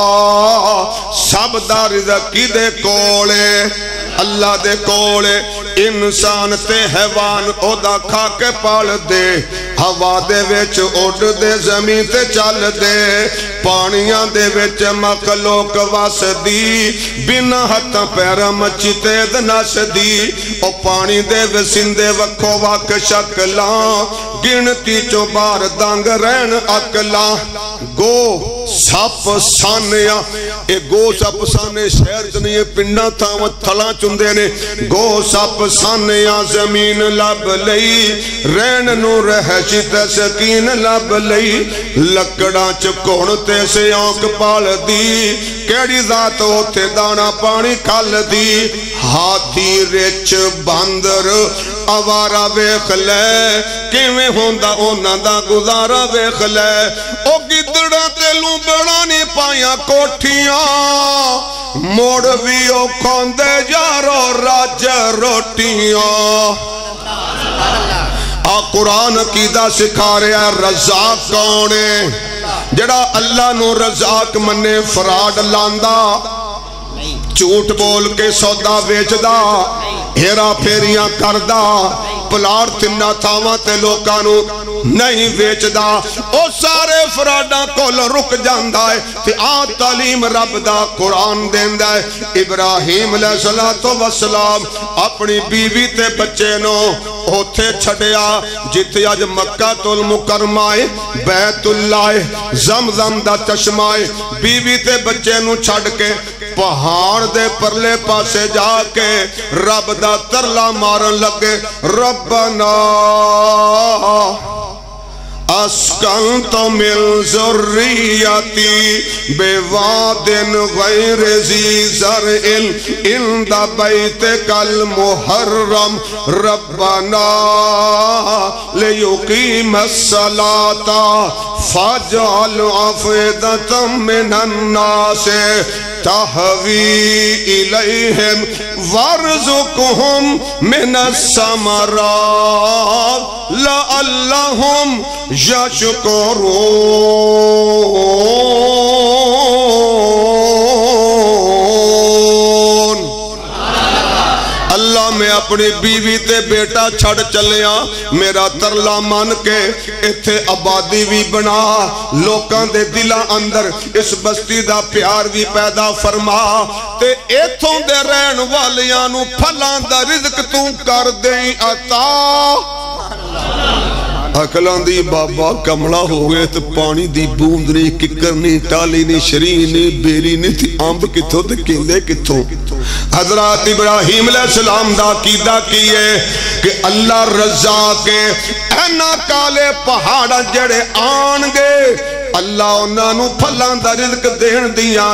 ہا سب دا رزق کی دے کولے اللہ دے کولے انسان تے حیوان او دا کھا کے پال دے ہوا دے وچ اڑ دے زمین تے چل دے پانیاں دے وچ مخلوق وس دی بنا ہتھ پیر مچی تے نس دی او پانی دے وسندے وکھو وک شکلاں گنتی چو بار دنگ رہن اکلاں گو سپ سانیا اے گو سپ سانے شہر چنی پنڈا تھا تھلا چندے نے گو سپ سانیا زمین لب لئی رہن نو رہشی تے سکین لب لئی لکڑاں چکون تے سے آنکھ پال دی کیڑی ذات ہوتے دانا پانی کھل دی ہاتھی رچ باندر آوارا ویکھ لے کیویں ہوندا اونا دا گزارا ویکھ لے او گدڑا تیلوں بڑا نہیں پایا کوٹھیاں موڑ بھی او کھوندے یارو راج روٹیاں قرآن عقیدہ سکھا رہا ہے رزاق کون ہے جڑا اللہ نو رزاق منے فراڈ لاندا جھوٹ بول کے سودا ویچدا ہیرا پھیریاں کردا پلاڑ تنہ تھاواں تے لوکانو نہیں ویچدا او سارے فراڈاں کول رک جاندا ہے تے آ تعلیم رب دا قرآن دیندا ہے ابراہیم علیہ السلام اپنی بیوی تے بچے نو اوتھے چھڑیا جتے اج مکہ المکرمہ بیت اللہ زمزم دا چشمہ بیوی تے بچے نو چھڑ کے پہاڑ دے پرلے پاسے جا کے رب دا ترلا مارن لگے ربنا اسکنت من ذریتی بواد غیر ذی زرع عند بیتک المحرم ربنا لیقیم الصلاة فاجعل افئدۃ من الناس تہوی الیہم وارزقہم من الثمرات لعلہم یشکرون اللہ میں اپنی بیوی تے بیٹا چھڑ چلیا میرا ترلا مان کے اتھے آبادی بھی بنا لوکاں دے دلاں اندر اس بستی دا پیار بھی پیدا فرما تے ایتھوں دے رہن والیاں نو پھلاں دا رزق تو کر دیں عطا اکلان دی بابا کملا ہو گئے تو پانی دی بوند نہیں ککر نہیں ٹالی نہیں شرین نہیں بیری نہیں تھی آمب کتھو تے کیندے کتھو حضرات ابراہیم علیہ السلام دا عقیدہ کیے کہ اللہ رزاق کے اینا کالے پہاڑا جڑے آن گے اللہ انہاں نو پھلان دا رزق دین دیا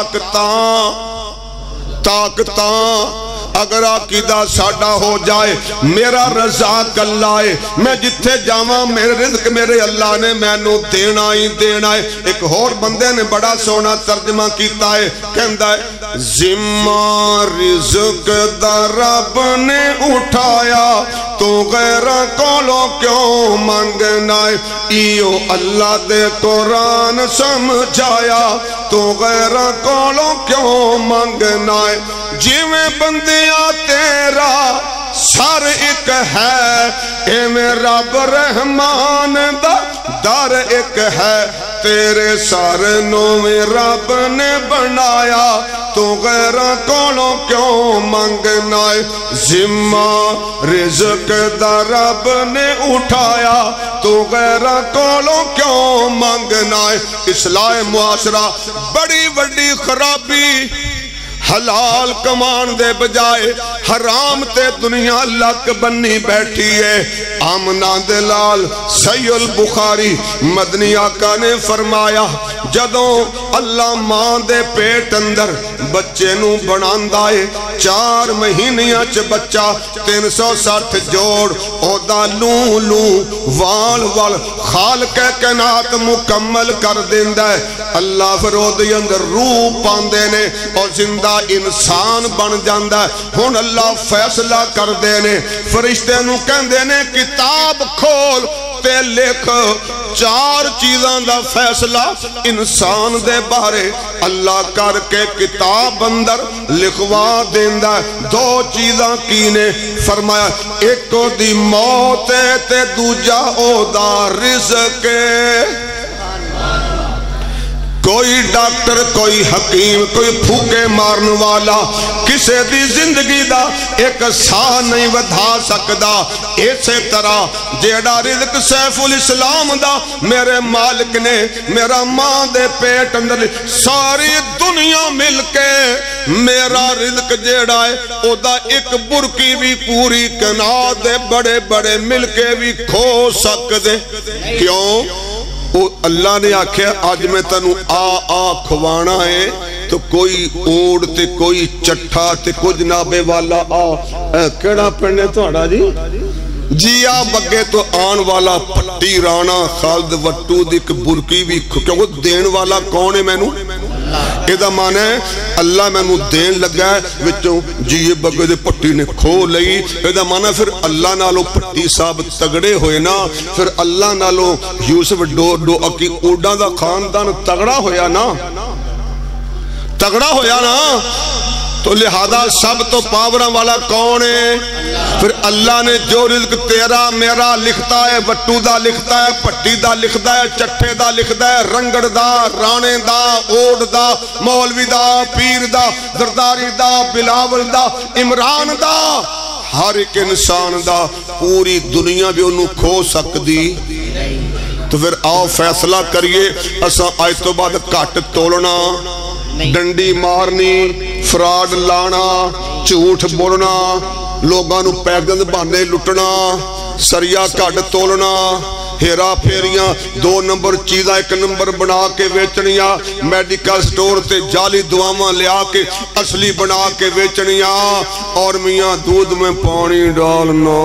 طاقتاں اگر عقیدہ ساڑھا ہو جائے میرا رزاق اللہ ہے میں جتھے جاواں میرے رزق میرے اللہ نے میں نو دینا ہی دینا ہے ایک اور بندے نے بڑا سونا ترجمہ کیتا ہے کہندہ ہے ذمہ رزق دا رب نے اٹھایا تو غیر کولو کیوں مانگنا ہے ایو اللہ دے قرآن سمجھایا تو غیر کولو کیوں مانگنا ہے جیویں بندیاں تیرا سر ایک ہے ایویں رب رحمان دا در ایک ہے تیرے سر نو میں رب نے بنایا تو غیر کولو کیوں مانگنا ہے ذمہ رزق دا رب نے اٹھایا تو غیر کولو کیوں مانگنا ہے اصلاح معاشرہ بڑی بڑی خرابی حلال کمان دے بجائے حرام تے دنیا لک بنی بیٹھی ہے آمنہ دلال سی البخاری مدنی آقا نے فرمایا جدوں اللہ ماں دے پیٹ اندر بچے نو بناندہ ہے 4 مہینیاں چ بچہ 360 جوڑ او دا لوں لوں وال وال خالق کائنات مکمل کر دیندہ ہے اللہ فرود اندر روح پاندے نے اور زندہ انسان بن جاندہ ہے ہن اللہ فیصلہ کر دینے فرشتے نو کہندے نے کتاب کھول تے لکھ چار چیزاں دا فیصلہ انسان دے بارے اللہ کر کے کتاب اندر لکھوا دیندا ہے۔ دو چیزاں کی نے فرمایا ایک دی موت ہے تے دوجا او دا رزق ہے۔ کوئی ڈاکٹر کوئی حکیم کوئی پھوکے مارن والا کسے دی زندگی دا ایک سا نہیں ودھا سکدا۔ اسی طرح جیڑا رزق سیف الاسلام دا میرے مالک نے میرا ماں دے پیٹ اندر ساری دنیا مل کے میرا رزق جیڑا ہے او دا ایک برکی بھی پوری کنا دے بڑے بڑے مل کے بھی کھو سکدے۔ کیوں؟ اللہ نے آکھیا آج میں تنو آ کھوانا ہے تو کوئی اوڑ تے کوئی چٹھا تے کوئی جنابے والا کیڑا پڑھنے تو اڑا جی بگے تو آن والا پٹی رانا خالد وٹو دیکھ برکی بھی کیوں دین والا کون ہے میں نو ایدہ مانا ہے اللہ میں نو دین لگا ہے وچوں جی بگے دے پٹی نے کھو لئی ایدہ مانا پھر اللہ نالو پٹی صاحب تگڑے ہوئے نا پھر اللہ نالو یوسف ڈو اکی اوڈا دا خاندان تگڑا ہویا نا تو لہذا سب تو پاورا والا کون ہے پھر اللہ نے جو رزق تیرا میرا لکھتا ہے وٹو دا لکھتا ہے پٹی دا لکھتا ہے چٹھے دا لکھتا ہے رنگڑ دا رانے دا اوڑ دا مولوی دا پیر دا زرداری دا بلاول دا عمران دا ہر ایک انسان دا پوری دنیا بھی انہوں کھو سکتی۔ تو پھر آؤ فیصلہ کریے اساں آج تو بعد کٹ تولنا ڈنڈی مارنی فراڈ لانا جھوٹ بولنا لوگاں نو پیک دے بہانے لٹنا سریا کٹ تولنا ہیرا پھیریاں دو نمبر چیزاں ایک نمبر بنا کے ویچنیاں میڈیکل سٹور تے جعلی دعاواں لیا کے اصلی بنا کے ویچنیاں اور میاں دودھ میں پانی ڈالنا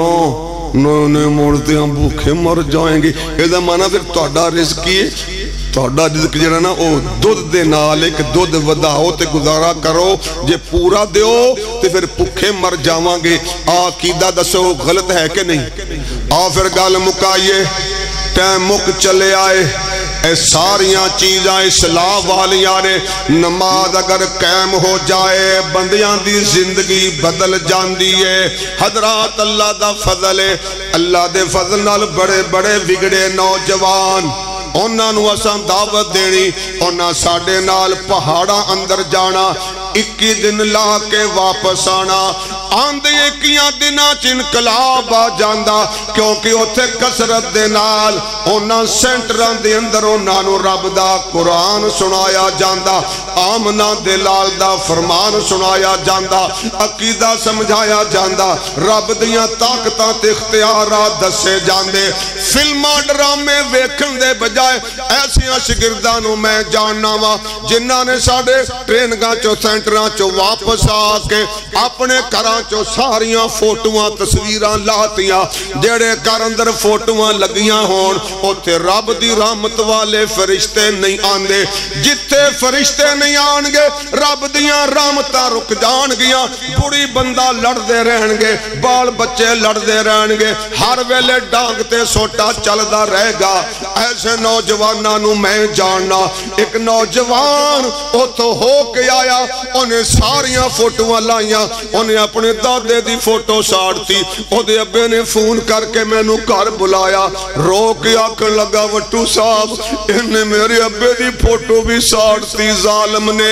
نونے موڑتے ہم بھوکے مر جائیں گے۔ ایدہ مانا پھر توڑا رزقی توڑا رزق جڑا نا او دودھ دے نال ایک دودھ وداؤ تے گزارا کرو جے پورا دیو تے پھر بھوکے مر جاواں گے۔ عقیدہ دسو غلط ہے کہ نہیں؟ پھر گل مکائیے ٹائم مک چلے آئے اے ساریاں چیزاں اصلاح والیاں نے نماز اگر قائم ہو جائے بندیاں دی زندگی بدل جاندی ہے۔ حضرات اللہ دا فضل ہے اللہ دے فضل نال بڑے بڑے بگڑے نوجوان انہاں نو اساں دعوت دینی انہاں ساڈے نال پہاڑاں اندر جانا 21 دن لا کے واپس آنا آندے اکیاں دنہ انقلاب آ جاندہ کیونکہ اوتھے کسرت دے نال انہاں سینٹران دے اندر انہاں نو رب دا قرآن سنایا جاندہ آمنہ دلال دا فرمان سنایا جاندہ عقیدہ سمجھایا جاندہ رب دیاں طاقتاں تے اختیارات دسے جاندے فلمہ ڈرامے ویکھن دے بجائے ایسیاں شگردانوں میں جاننا وا جنہاں نے ساڑے ٹرینگاں چو سینٹران چو واپس آ کے اپنے کراں چو ساریاں فوٹواں تصویراں لاتیاں جڑے کر اندر فوٹواں لگیاں ہون اوتے رب دی رحمت والے فرشتے نہیں آندے جتے فرشتے نہیں آنگے رب دیاں رحمتاں رک جان گیاں بڑی بندہ لڑ دے رہن گے بال بچے لڑ دے رہن گے ہر ویلے ڈانگتے سوٹا چل دا رہ گا۔ ایسے نوجوانہ نو میں جاننا ایک نوجوان او تو ہو کے آیا انہیں ساریاں فوٹواں لائیاں انہیں اپنے دادے دی فوٹو ساڑتی او دے ابے نے فون کر کے میں نو کار بلایا رو کے آکر لگا وٹو صاحب انہیں میرے ابے دی فوٹو بھی ساڑتی ظالم نے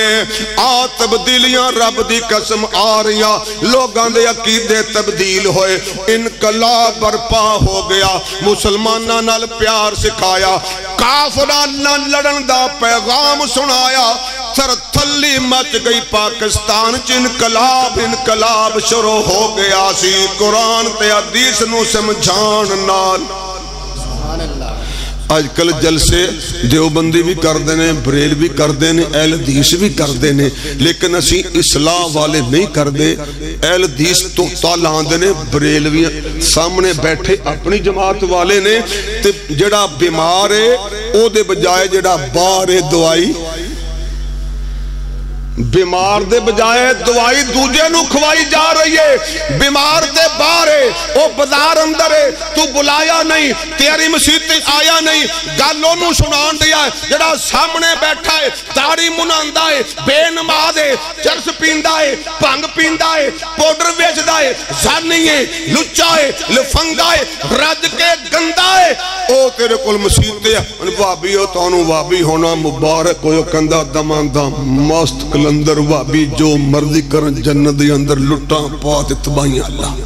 تبدیلیاں رب دی قسم آ رہیاں لوگاں دے عقیدے تبدیل ہوئے انقلاب برپا ہو گیا مسلمانہ نال پیار سکھایا کافران نہ لڑن دا پیغام سنایا سر تھلی مچ گئی پاکستان چ انقلاب شروع ہو گیا سی قرآن تے حدیث نو سمجھان نال۔ آج کل جلسے دیوبندی بھی کر دینے بریل بھی کر دینے اہل حدیث بھی کر دینے لیکن اسی اصلاح والے نہیں کر دے اہل حدیث تو تالان دینے بریل بھی سامنے بیٹھے اپنی جماعت والے نے جڑا بیمار ہے او دے بجائے جڑا بار دوائی بیمار دے بجائے دوائی دوجے نو کھوائی جا رہی ہے. بیمار دے باہر ہے او بازار اندر ہے, تو بلایا نہیں, تیری مسیح تے آیا نہیں, گل انہوں سنان دیا ہے جڑا سامنے بیٹھا ہے, داڑھی مناندا ہے, بے نماز ہے, چرس پیندا ہے, بھنگ پیندا ہے, پاؤڈر بیچدا ہے, زانی ہے, لچا ہے, لفنگا ہے, رج کے گندا ہے, او تیرے کول مسیح تے ہے بھابی ہو تانوں بھابی ہونا مبارک ہوئے کندہ دماندہ مست کلندر بھابی جو مرضی کرن جنت دے اندر لٹاں پات اتبائیں اللہ.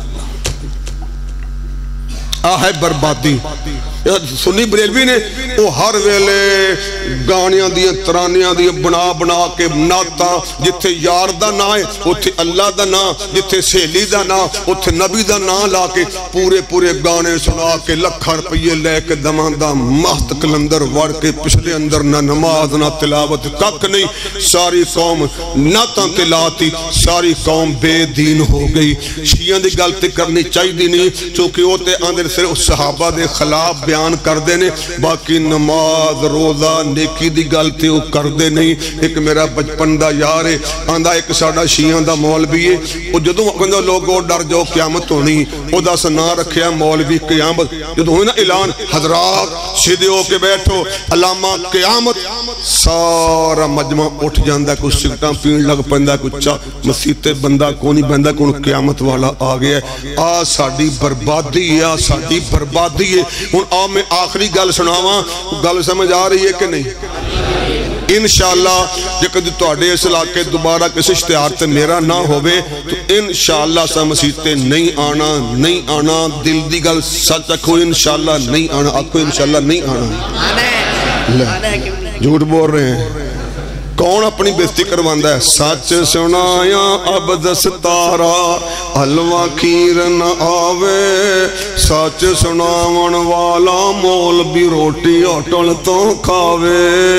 آہ بربادی. سنی بریلوی نے وہ ہر ویلے گانیاں دیا ترانیاں دیا بنا بنا کے ناتا جتھے یار دا نا ہے اتھے اللہ دا نا, جتھے سہیلی دا نا اتھے نبی دا نا لا کے پورے پورے گانے سنا کے لکھا روپیے لے کے دماندہ مست کلندر وڑ کے پچھلے اندر نہ نماز نہ تلاوت کک نہیں. ساری قوم ناتا تلاتی, ساری قوم بے دین ہو گئی. شیعہ دی گلتے کرنی چاہی دی نہیں چونکہ وہ تے اندر صرف صحابہ دے خلاف بیان کر دینے, باقی نماز روزہ نیکی دی گلتے وہ کر دے نہیں. ایک میرا بچپن دا یار ہے آندھا ایک ساڑا شیعہ دا مولوی ہے, وہ جدوں کہندہ لوگوں ڈر جو قیامت ہونی وہ دا سنا رکھیا مولوی قیامت, جدوں ہوئی نا اعلان حضرات سیدھے ہو کے بیٹھو علامہ قیامت, سارا مجمع اٹھ جاندہ کچھ سگٹاں پین لگ پندہ کچھ مسیطے بندہ کونی بندہ کون قیامت والا آگیا ہے. ساڑی بربادی ہے, ساڑی بربادی ہے. ان آؤ میں آخری گل سناواں, گل سمجھ آ رہی ہے کہ نہیں؟ انشاءاللہ جے کدی تواڈے اس علاقے دوبارہ کسی اشتہار تے میرا نہ ہوئے تو انشاءاللہ سا مسیطے نہیں آنا, نہیں آنا. دل دی گل سچ رکھو, انشاءاللہ نہیں آنا. آکھو انشاءاللہ نہیں آنا. جھوٹ بول رہے ہیں. کون اپنی بےزتی کرواندہ ہے؟ سچ سنایا اب دستارا حلوہ کھیر نہ آوے, سچ سناون والا مول بھی روٹی ہوٹل تو کھاوے.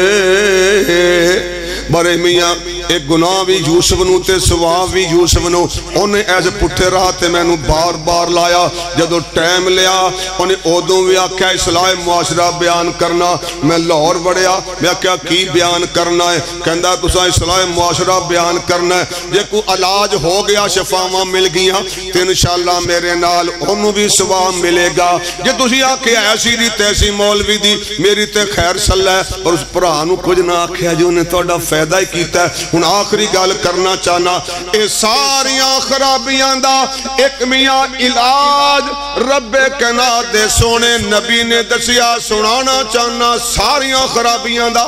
بڑے میاں ایک گناہ بھی یوسف نو تے سواب بھی یوسف نو, انہیں ایسے پٹھے رہا تے میں نو بار بار لایا. جدو ٹائم لیا انہیں اودوں بھی آکھا اصلاح معاشرہ بیان کرنا. میں لاہور بڑھیا, میں آکھا کی بیان کرنا ہے؟ کہندہ تسا اصلاح معاشرہ بیان کرنا ہے. جے کو علاج ہو گیا شفاواں مل گیا تو انشاءاللہ میرے نال انہوں بھی سواب ملے گا. جے تسی آکھے ایسی دی تیسی مولوی دی میری تے خیر صلی ہے اور اس پرانو کچھ نہ آکھیا جو انہیں توڑا فیدہ ہی کیتا ہے. ان آخری گال کرنا چاہنا, اے ساریاں خرابیاں دا ایک میاں علاج رب کائنات دے سونے نبی نے دسیا سنانا چاہنا. ساریاں خرابیاں دا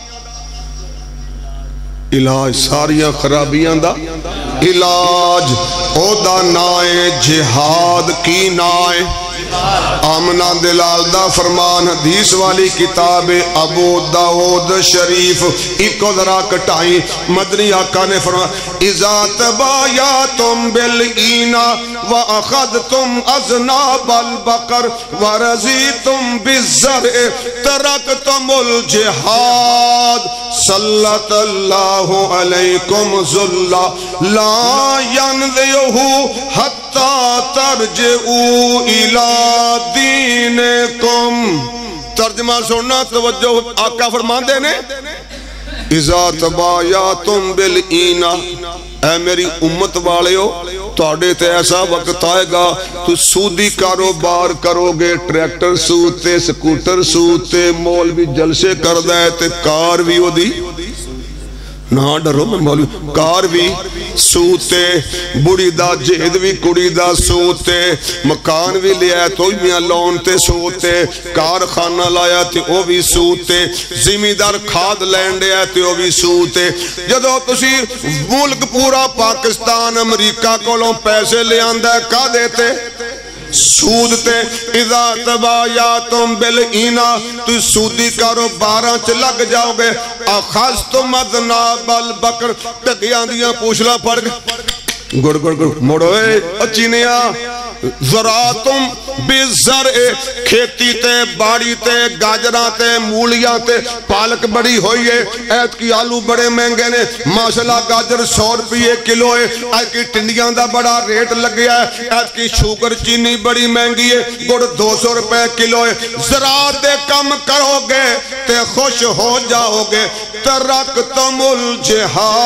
علاج, ساریاں خرابیاں دا علاج او دا نائے جہاد کی نائے. آمنہ دلال دا فرمان حدیث والی کتاب ابو داود شریف ایکو ذرا کٹائیں. مدنی آقا نے فرمان اذا تبایاتم بالعینا واخذتم اذناب البقر ورزیتم بالزرع ترکتم الجہاد صلت اللہ علیکم ذلہ لا ینذیہو حتی ترجعو الى دینکم. ترجمہ سننا توجہ, آقا فرمان دینے اذا تبایاتم بالعینا, اے میری امت والے ہو توڑے تے ایسا وقت آئے گا تو سودی کاروبار کرو گے, ٹریکٹر سوتے سکوٹر سوتے مول بھی جلسے کر دے تے کار بھی ہو دی نہ ڈرو میں مولوی, کار بھی سوتے بڑی دا جہد بھی کڑی دا سوتے, مکان بھی لیا تو میاں لون تے سوتے, کارخانہ لایا تے او بھی سوتے, زمیندار کھاد لینڈے تے او بھی سوتے. جدو تسی ملک پورا پاکستان امریکہ کولوں پیسے لے آندہ کا دیتے سود تے اذا تبایاتم بالعینا, تو سودی کاروباراں چ لگ جاؤ گے. اخذتم اذناب البقر, ٹکیاں دیاں پوچھلا پڑ گئے گڑ گڑ گڑ موڑو اے اچینیا. زراتم بالزرع کھیتی تے باڑی تے گاجراں تے مولیاں تے پالک بڑی ہوئی ہے ایت کی آلو بڑے مہنگے نے ماشاءاللہ گاجر 100 روپے کلو ہے ایت کی ٹنڈیاں دا بڑا ریٹ لگ گیا ہے ایت کی شوگر چینی بڑی مہنگی ہے گڑ 200 روپے کلو ہے زراعت دے کم کرو گے تے خوش ہو جاؤ گے ترکتم الجہاد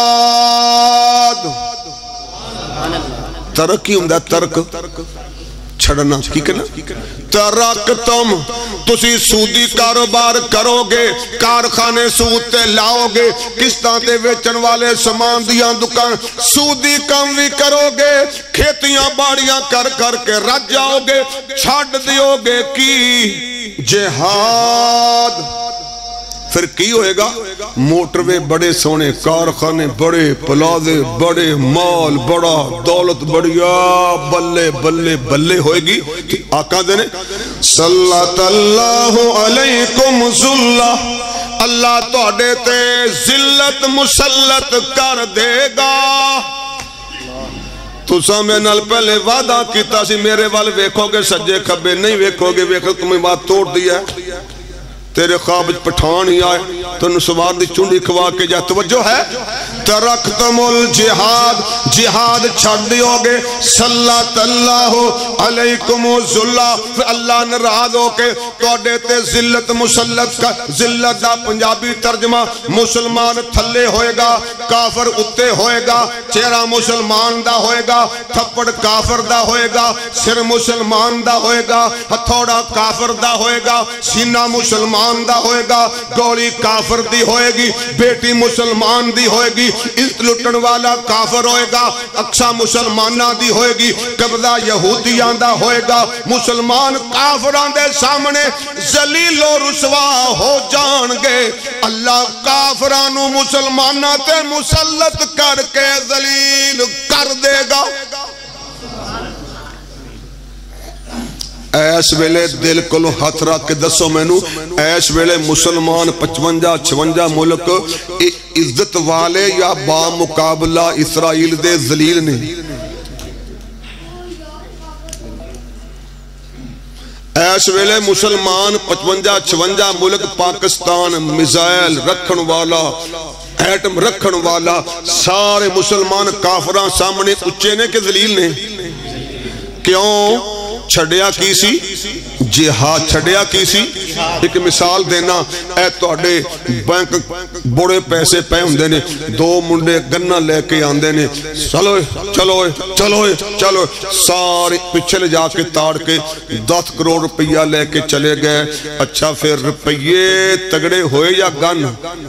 ترقی ہوں دا ترک چھڑنا ٹھیک ہے نا ترکتم تسی سودی کاروبار کرو گے کارخانے سود تے لاؤ گے قسطاں تے بیچن والے سامان دیاں دکان سودی کام بھی کرو گے کھیتیاں باڑیاں کر کر کے رج جاؤ گے چھاڑ دیو گے کی جہاد پھر کی ہوئے گا موٹروے بڑے سونے کارخانے بڑے پلازے بڑے مال بڑا دولت بڑیا بلے بلے بلے ہوئے گی آقا دینے صلی اللہ علیکم ذلہ اللہ توڑے تے ذلت مسلط کر دے گا تو سامنے نال پہلے وعدہ کیتا سی میرے وال ویکھو گے سجے کھبے نہیں ویکھو گے ویکھو تمہیں بات توڑ دیا ہے تیرے خواب پٹھان ہی آئے تو نسوار دی چونڈی کھوا کے جا توجہ ہے ترکتم الجہاد جہاد چھڑ دیو گے صلی اللہ علیکم ذلہ اللہ نراض ہو کے توڑے تے ذلت مسلط کا ذلت دا پنجابی ترجمہ مسلمان تھلے ہوئے گا کافر اتے ہوئے گا چہرہ مسلمان دا ہوئے گا تھپڑ کافر دا ہوئے گا سر مسلمان دا ہوئے گا ہتھوڑا کافر دا ہوئے گا سینہ مسلمان دا ہوئے گا گولی کافر دی ہوئے گی بیٹی مسلمان دی ہوئے گی عزت لٹن والا کافر ہوئے گا اکثر مسلمانہ دی ہوئے گی قبضہ یہودیان دا ہوئے گا مسلمان کافران دے سامنے ذلیل و رسوا ہو جان گے اللہ کافرانو مسلمانہ تے مسلط کر کے ذلیل کر دے گا ایس ویلے دل کلو ہاتھ رکھ کے دسو میں نو ایس ویلے مسلمان 55-56 ملک عزت والے یا با مقابلہ اسرائیل دے ذلیل نے ایس ویلے مسلمان 55-56 ملک پاکستان میزائل رکھن والا ایٹم رکھن والا سارے مسلمان کافران سامنے اچھے نے کہ ذلیل نے کیوں چھڑیا کی سی جہاد چھڑیا کی سی ایک مثال دینا اے توڑے بینک بڑے پیسے پہ ہوندے نے دو منڈے گنہ لے کے آندے نے چلو چلو چلو چلو سارے پچھلے جا کے تاڑ کے 10 کروڑ روپیہ لے کے چلے گئے اچھا پھر روپیے تگڑے ہوئے یا گن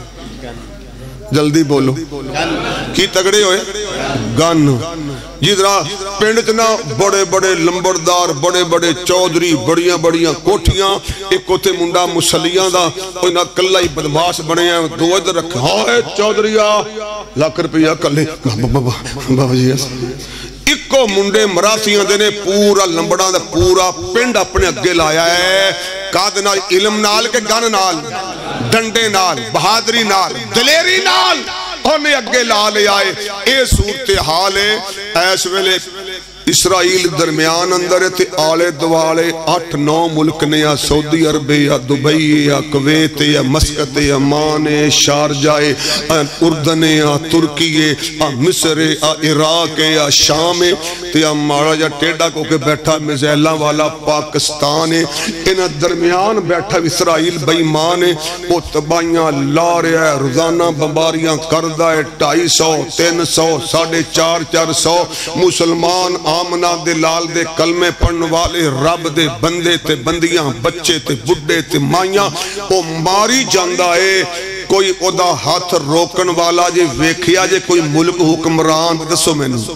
جلدی بولو کی تگڑے ہوئے گن جدرا پینڈتنا بڑے بڑے لمبردار بڑے بڑے چودری بڑیاں بڑیاں کوٹھیاں ایک کوتے منڈا مسلیاں دا کوئی نہ کلائی بدماش بنے ہیں دو ادھر رکھا ہے چودریہ لاکھ روپیہ کلے بابا جی ایکو منڈے مراسیاں دینے پورا لمبڑا دا پورا پینڈ اپنے اگے لایا ہے کاد نال علم نال کے گن نال ڈنڈے نال بہادری نال دلیری نال انہیں اگے لا لے آئے اے صورتحال ہے ایس ویلے اسرائیل درمیان اندر تے آلے دوالے 8-9 ملک نے یا سعودی عرب یا دبئی یا کویت یا مسقط یا مان شارجہ اردن یا ترکی یا مصر یا عراق یا شام تے یا مارا جا ٹیڈا کو کے بیٹھا میزائلہ والا پاکستان انہ درمیان بیٹھا اسرائیل بیمان وہ تباہیاں لارے ہیں روزانہ بمباریاں کردہ ہے 250 300 450 مسلمان آمنہ دے لال دے کلمے پڑھن والے رب دے بندے تے بندیاں بچے تے بڑھے تے مائیاں وہ ماری جاندہ ہے کوئی اودا ہاتھ روکن والا جے ویکھیا جے کوئی ملک حکمران دسو میں نو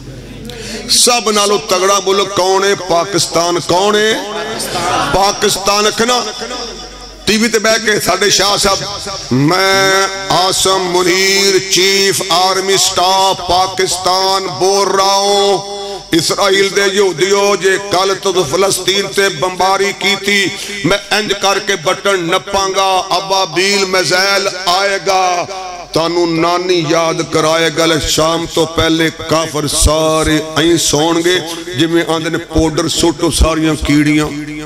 سب نالو تگڑا ملک کون ہے پاکستان کون ہے پاکستان اکھنا ٹی وی تے بے کے ساڑھے شاہ صاحب میں Asim Munir chief army staff Pakistan بول رہا ہوں اسرائیل دے یہودیو جے کل تو فلسطین تے بمباری کی تھی میں انج کر کے بٹن نپاں گا ابابیل میزائل آئے گا تانوں نانی یاد کرائے گل شام تو پہلے کافر سارے این سون گے جی میں آندھے نے پوڈر سوٹو ساریاں کیڑیاں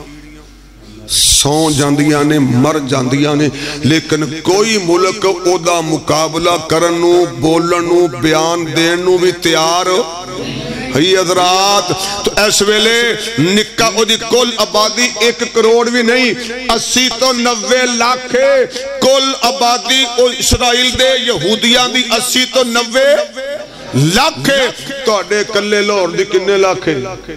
سون جاندیاں نے مر جاندیاں نے لیکن کوئی ملک او دا مقابلہ کرنو بولنو بیان دینو بھی تیار ہی حضرات تو اس ویلے نکا او دی کل آبادی 1 کروڑ بھی نہیں 80 تو 90 لاکھ کل آبادی او اسرائیل دے یہودیاں دی 80 تو 90 لاکھ تو اڈے کلے لاہور دی کنے لاکھ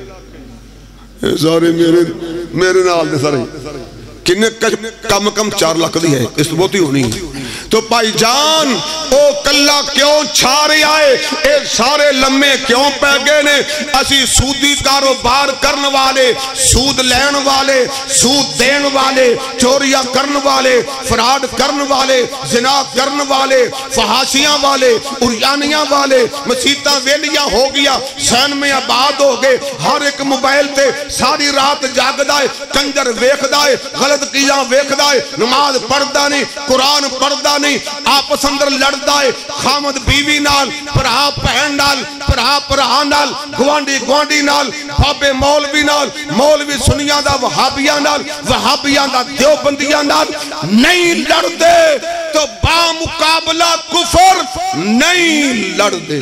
سارے میرے نال دے سارے کنے کم کم 4 لاکھ دی ہے اس تو بہت ہی ہونی ہے تو بھائی جان او کلہ کیوں چھارے آئے اے سارے لمحے کیوں پہ گئے نے اسی سودی کاروبار کرن والے سود لین والے سود دین والے چوریاں کرن والے فراڈ کرن والے زنا کرن والے فحاشیاں والے اریانیاں والے مسیتاں ویلیاں ہو گیا سین میں آباد ہو گئے ہر ایک موبائل تے ساری رات جاگ دائے کنجر ویکھ دائے غلط کیاں ویکھ دائے نماز پڑھدا نہیں قرآن پڑھدا نہیں آپس اندر لڑدا ہے خامد بیوی نال پرہا پہن نال پرہا پرہا نال گوانڈی گوانڈی نال بابے مولوی نال مولوی سنیاں دا وہابیاں نال وہابیاں دا دیوبندیاں نال نہیں لڑ دے تو با مقابلہ کفر نہیں لڑ دے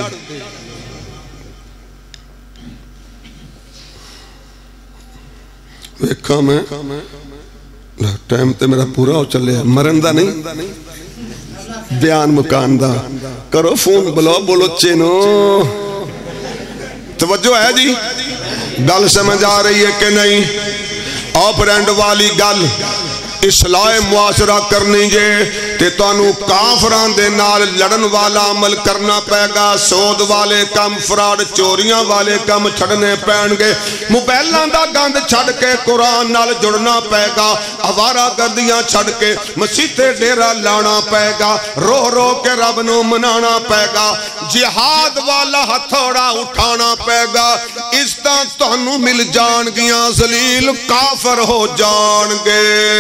ویکھا میں ٹائم تے میرا پورا ہو چلے مرندہ نہیں بیان مکان دا کرو فون بولو چینو توجہ ہے جی گل سمجھ آ رہی ہے کہ نہیں آپرینڈ والی گل اصلاح معاشرہ کرنی جے تے توانو کافران دے نال لڑن والا عمل کرنا پے گا سود والے کم فراڈ چوریاں والے کم چھڑنے پین گے موبائلاں دا گند چھڑ کے قرآن نال جڑنا پے گا آوارہ گردیاں چھڑ کے مسیتے ڈیرا لانا پے گا رو رو کے رب نو منانا پے گا جہاد والا ہتھوڑا اٹھانا پے گا اس طرح توانو مل جان گیاں ذلیل کافر ہو جان گے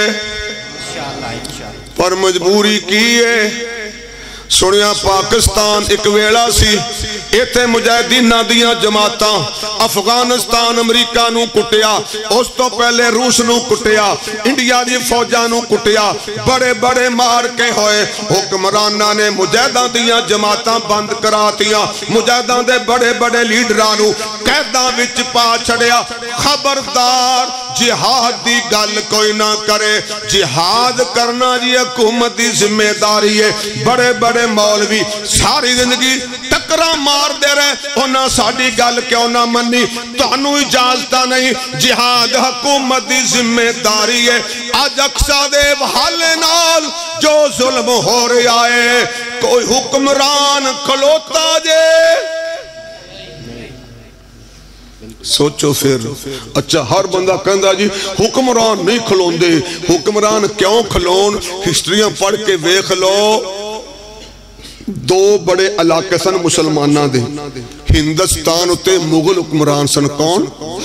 پر مجبوری کی ہے سنیا پاکستان ایک ویڑا سی ایتھے مجاہدین دیاں جماعتاں افغانستان امریکہ نو کٹیا اس تو پہلے روس نو کٹیا انڈیا دی فوجاں نو کٹیا بڑے بڑے مار کے ہوئے حکمرانہ نے مجاہدان دیاں جماعتاں بند کراتیاں مجاہدان دے بڑے بڑے لیڈرانو قیداں وچ پا چھڑیا خبردار جہاد دی گل کوئی نہ کرے جہاد کرنا جی حکومت دی ذمہ داری ہے بڑے بڑے مولوی ساری زندگی ٹکرا مار دے رہے انہاں ساڑی گل کیوں نہ منی تانو اجازتہ نہیں جہاد حکومت دی ذمہ داری ہے آج اقصا دے بحالے نال جو ظلم ہو رہا ہے کوئی حکمران کھلوتا جے سوچو پھر اچھا ہر بندہ کہندہ جی حکمران نہیں کھلون دے حکمران کیوں کھلون ہسٹریاں پڑھ کے ویکھ لو دو بڑے علاقے سن مسلمانہ دے ہندوستان ہوتے مغل حکمران سن کون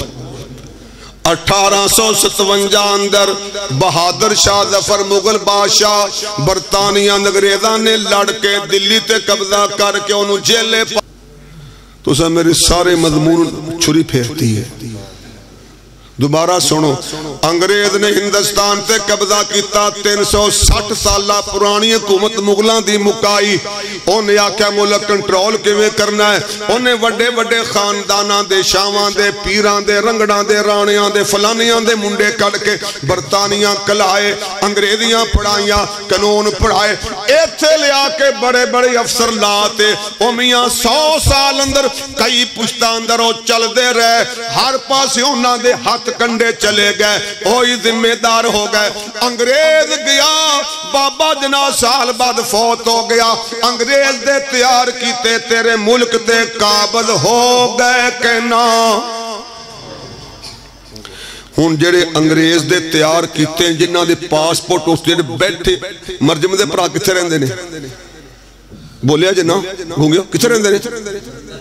1857 اندر بہادر شاہ ظفر مغل بادشاہ برطانیہ انگریزاں نے لڑ کے دلی تے قبضہ کر کے انہوں جیلے پا تو سب میرے سارے مضمون چھری پھیرتی ہے دوبارہ سنو انگریز نے ہندوستان تے قبضہ کیتا 360 سالہ پرانی حکومت مغلان دی مکائی انہیں آکھا ملک کنٹرول کیویں کرنا ہے انہیں وڈے وڈے خانداناں دے شاوان دے پیران دے رنگڑان دے رانیاں دے فلانیاں دے منڈے کڑ کے برطانیاں کلائے انگریزیاں پڑھائیاں قانون پڑھائے ایتھے لے آکے بڑے بڑے افسر لاتے امیاں 100 سال اندر کئی پشتہ اندر وہ چل دے رہے ہر پاسے انہاں دے ہاتھ کنڈے چلے گئے وہی ذمہ دار ہو گئے انگریز گیا بابا جنا سال بعد فوت ہو گیا انگریز دے تیار کیتے تیرے ملک تے قابض ہو گئے کہنا ہون جڑے انگریز دے تیار کیتے جنہاں دے پاسپورٹ اس جڑے بیٹھے مرجم دے پرا کتھے رہندے نے بولیا جنا گھونگیا کتھے رہندے نے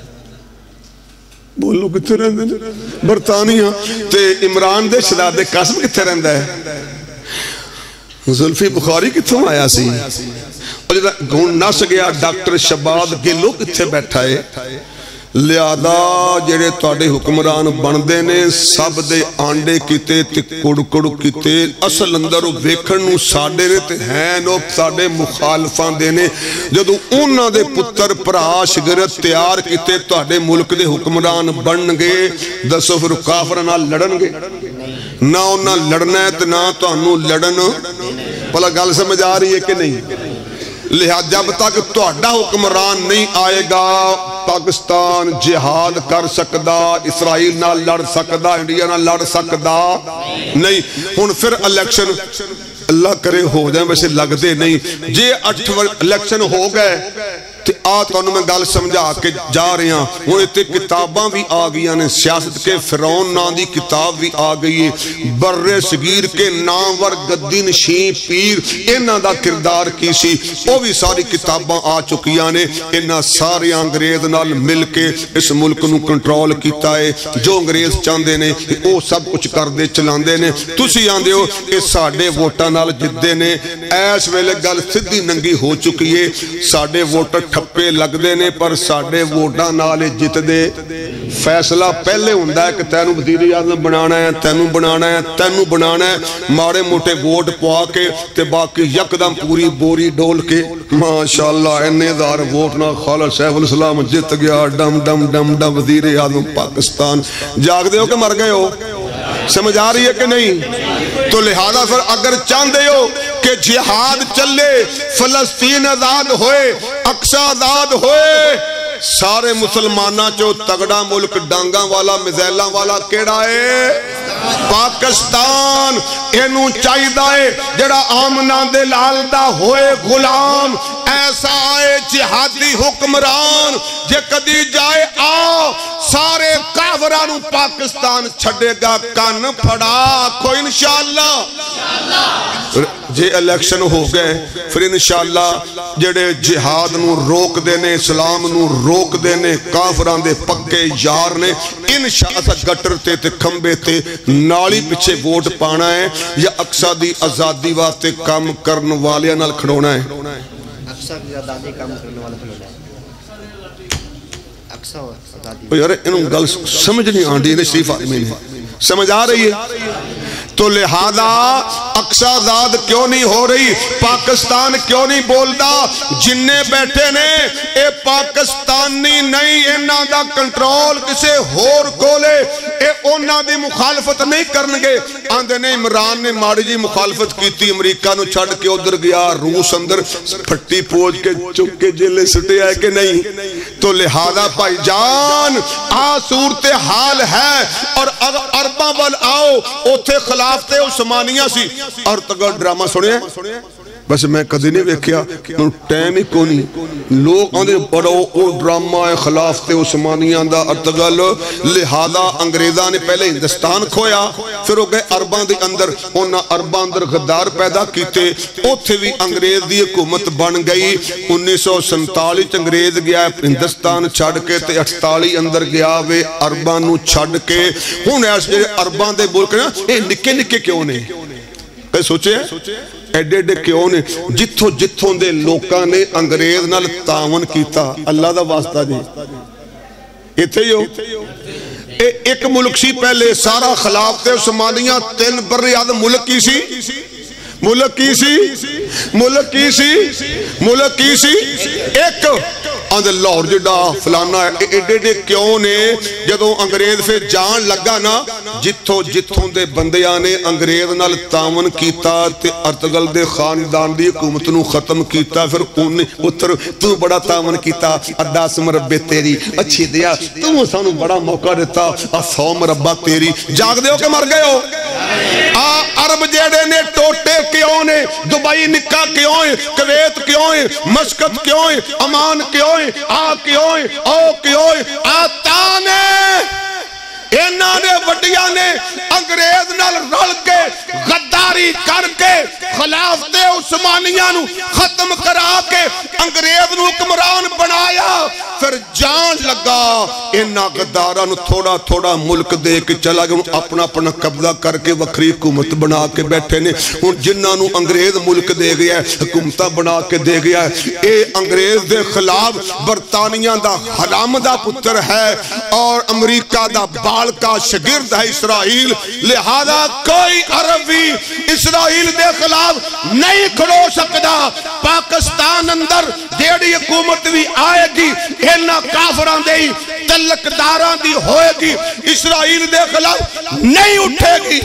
بولو کتھے رہندے نے برطانیہ تے عمران دے شداد قاسم کتھے رہندہ ہے زلفی بخاری کتھوں آیا سی ہوں نس گیا ڈاکٹر شباد گیلو کتنے بیٹھا ہے لہذا جڑے تواڈے حکمران بندے نے سب دے آنڈے کیتے تے کڑ کیتے اصل اندر ویکھن نوں ساڈے نے تے ہیں نو ساڈے مخالفاں دے نے جدوں انہاں دے پتر بھرا شگرد تیار کیتے تواڈے ملک دے حکمران بن گے دسو پھر کافراں نال لڑن گے نہ انہاں لڑنا ہے تے نہ تانوں لڑن بھلا گل سمجھ آ رہی ہے کہ نہیں لہذا جب تک تہاڈا حکمران نہیں آئے گا پاکستان جہاد کر سکدا اسرائیل نال لڑ سکدا انڈیا نال لڑ سکدا نہیں ہن پھر الیکشن اللہ کرے ہو جائیں ویسے لگتے نہیں جے 8 الیکشن ہو گئے تے تانوں میں گل سمجھا کے جا رہے ہیں ہن تے کتاباں بھی آ گئی نے سیاست کے فرعون نام دی کتاب بھی آ گئی ہے بر صغیر کے نامور گدی نشین پیر انہاں دا کردار کی سی وہ بھی ساری کتاباں آ چکیاں نے انہاں سارے انگریز نال مل کے اس ملک نو کنٹرول کیتا ہے جو انگریز چاہندے نے او سب کچھ کردے چلاندے نے تسی آندے ہو اے ساڈے ووٹاں نال جدے نے اس ویلے گل سیدھی ننگی ہو چکی ہے ساڈے ووٹر ٹھپے لگ دے نے پر ساڈے ووٹاں نال جت دے فیصلہ پہلے ہوندا ہے کہ تینوں وزیر اعظم بنانا ہے تینوں بنانا ہے تینوں بنانا ہے ماڑے موٹے ووٹ پوا کے تے باقی یکدم پوری بوری ڈول کے ماشاءاللہ اتنے ہزار ووٹ نہ خالد سیف الاسلام جت گیا ڈم ڈم ڈم ڈم وزیر اعظم پاکستان جاگ دے ہو کہ مر گئے ہو سمجھ آ رہی ہے کہ نہیں تو لہذا پھر اگر چاہتے ہو کہ جہاد چلے فلسطین آزاد ہوئے اقصی آزاد ہوئے سارے مسلمانہ جو تگڑا ملک ڈانگاں والا میزائلاں والا کیڑا ہے پاکستان اینو چاہی دائے جڑا آمنہ دے لالدہ ہوئے غلام ایسا آئے جہادی حکمران جے کدی جائے آ سارے کافرانو پاکستان چھڑے گا کان پھڑا کو انشاءاللہ جے الیکشن ہو گئے پھر انشاءاللہ جڑے جہاد نو روک دینے اسلام نو روک دینے کافران دے پکے یار نے انشاءاللہ گٹر تے کھمبے تے نالی پچھے ووٹ پانا ہے یا اقصی دی آزادی واسطے کام کرن والے نال کھڑونا ہے اقصی دی آزادی کام کرن والے کھڑونا ہے اقصی آزادی یار انہوں گل سمجھ نہیں آنڈی نے شریف آدمی نے سمجھ آ رہی ہے تو لہذا اقصی آزاد کیوں نہیں ہو رہی پاکستان کیوں نہیں بولدا جننے بیٹھے نے اے پاکستانی نہیں انہاں دا کنٹرول کسے ہور کولے اے انہاں دی مخالفت نہیں کرنگے آندے نے عمران نے ماڑی جی مخالفت کی تھی امریکہ نو چھڑ کے ادھر گیا روس اندر پھٹی پوچھ کے چک کے جلے سٹے آئے کہ نہیں تو لہذا بھائی جان صورتحال ہے اور عرباں وال آؤ اوتھے خلافت عثمانیہ سی ارتگل ڈرامہ سنے بس میں کدی نہیں ویکھیا ٹائم ہی کو نہیں لوگ آندے بڑا او ڈرامہ ہے خلافت عثمانیہ دا ارتگل لہذا انگریزاں نے پہلے ہندوستان کھویا پھر ہو گئے عرباں دے اندر انہاں عرباں اندر غدار پیدا کیتے اوتھے بھی انگریز دی حکومت بن گئی 1947 انگریز گیا ہندوستان چھڑ کے تے 48 اندر گیا وے عرباں نو چھڑ کے ہن ایسے عرباں دے ملک نا اے نکے نکے کیوں نے کہیں سوچے ایڈے ایڈے کیوں نے جتھوں دے لوکاں نے انگریز نال تعاون کیتا اللہ دا واسطہ جی ایتھے ہی ہو ایک ملک سی پہلے سارا خلافت عثمانیہ 3 بر اعظم ملک کی سی ملک کی سی ملک کی سی ملک کی سی ایک آندھے لاہور جڑا فلانا ایڈے ایڈے کیوں نے جدوں انگریز پھر جان لگا نا جتھوں دے بندے آنے انگریز نال تعاون کیتا تے ارتگل دے خاندان دی حکومت نو ختم کیتا پھر اتر تو بڑا تعاون کیتا اڈا مربے تیری اچھی دیا تو سانو بڑا موقع دیتا 100 مربع تیری جاگ دے ہو کہ مر گئے ہو عرب جیڑے نے ٹوٹے کیوں نے دبئی نکا کیوں ہیں کویت کیوں ہیں مسقط کیوں ہیں امان کیوں ہیں کیوں ہیں او کیوں ہیں آتا نے انہاں نے وڈیاں نے انگریز نال رل کے غداری غداری کر کے خلافت عثمانیہ نو ختم کرا کے انگریز نو حکمران بنایا، پھر جان لگا انہاں غداراں نو تھوڑا تھوڑا ملک دے کے چلا گیا، اپنا اپنا قبضہ کر کے وکری حکومت بنا کے بیٹھے نے۔ ہن جنہاں نو انگریز ملک دے گیا ہے، حکومتاں بنا کے دے گیا ہے، اے انگریز دے خلاف برطانیہ دا حرام دا پتر ہے اور امریکہ دا بال کا شگرد ہے اسرائیل، لہذا کوئی عربی اسرائیل دے خلاف نہیں کھڑو سکتا۔ پاکستان اندر جیڑی حکومت بھی آئے گی انہاں کافران دے تلقداراں دی ہوئے گی، اسرائیل دے خلاف نہیں اٹھے گی۔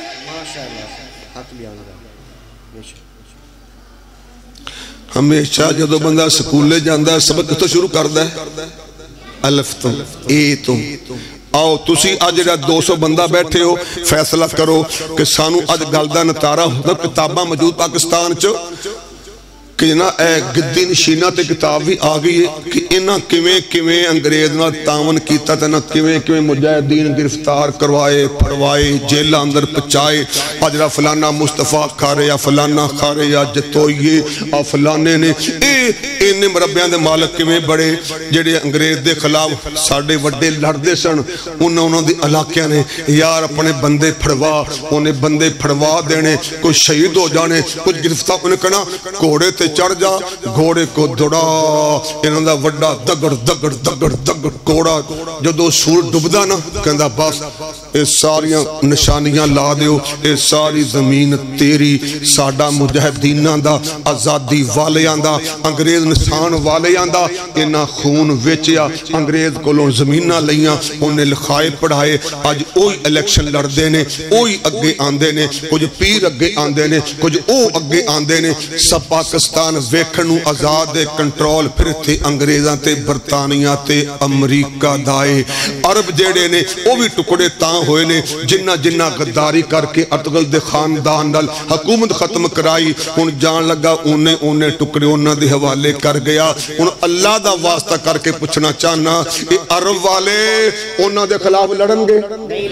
ہمیشہ جدو بندہ سکولے جاندہ ہے سبق تو شروع کردہ ہے الف تو اے تو آؤ تسی آج جڑا 200 بندہ بیٹھے ہو فیصلہ کرو کہ سانو آج گلدہ نتارہ ہوتا کتابہ موجود پاکستان چو کہ جنا اے گدی نشینہ تے کتاب بھی آگئی ہے کہ انہاں کیویں انگریز نہ تاون کیتا تھا، نہ کیویں مجاہدین گرفتار کروائے پھڑوائے جیلہ اندر پچائے، اجرا فلانا مصطفیٰ کھارے یا فلانا کھارے یا جتوئیے اور فلانے نے انہیں مربیاں دے مالک کیویں بڑے جڑے انگریز دے خلاف ساڑھے وڈے لڑدے سن، انہوں دے علاقیاں نے یار اپنے بندے پھڑوا، انہیں بندے پھڑوا دینے، کچھ شہید ہو جانے، کچھ گرفتار انہیں کہنا گھوڑے تے چڑھ جا، گھوڑے کو دوڑا، انہوں دا وڈا دگڑ دگڑ دگڑ دگڑ گھوڑا جو دو سور ڈبدا نا کہندہ بس اے ساریاں نشانیاں لا دیو، اے ساری زمین تیری، ساڑا مجاہدینہ دا آزادی والیاں دا انگریز نسان والیاں دا، انہاں خون ویچیا، انگریز کولوں زمینہ لیاں، انہیں لکھائے پڑھائے، آج اوہی الیکشن لڑ دینے، اوہی اگے آندے نے، کچھ پیر اگے آندے نے، کچھ او اگے آندے نے، سب پاکستان ویکھنو آزاد کنٹرول پھر تھے انگریزاں تے برطانیہ تے امریکہ دائے، عرب جیڑے نے وہ بھی ٹکڑے تاں ہوئے نے جنہ غداری کر کے ارطغرل دے خاندان نال حکومت ختم کرائی، ان جان لگا انہیں ٹکڑے انہاں دے حوالے کر گیا۔ ان اللہ دا واسطہ کر کے پوچھنا چاہنا کہ عرب والے انہاں دے خلاف لڑن گے؟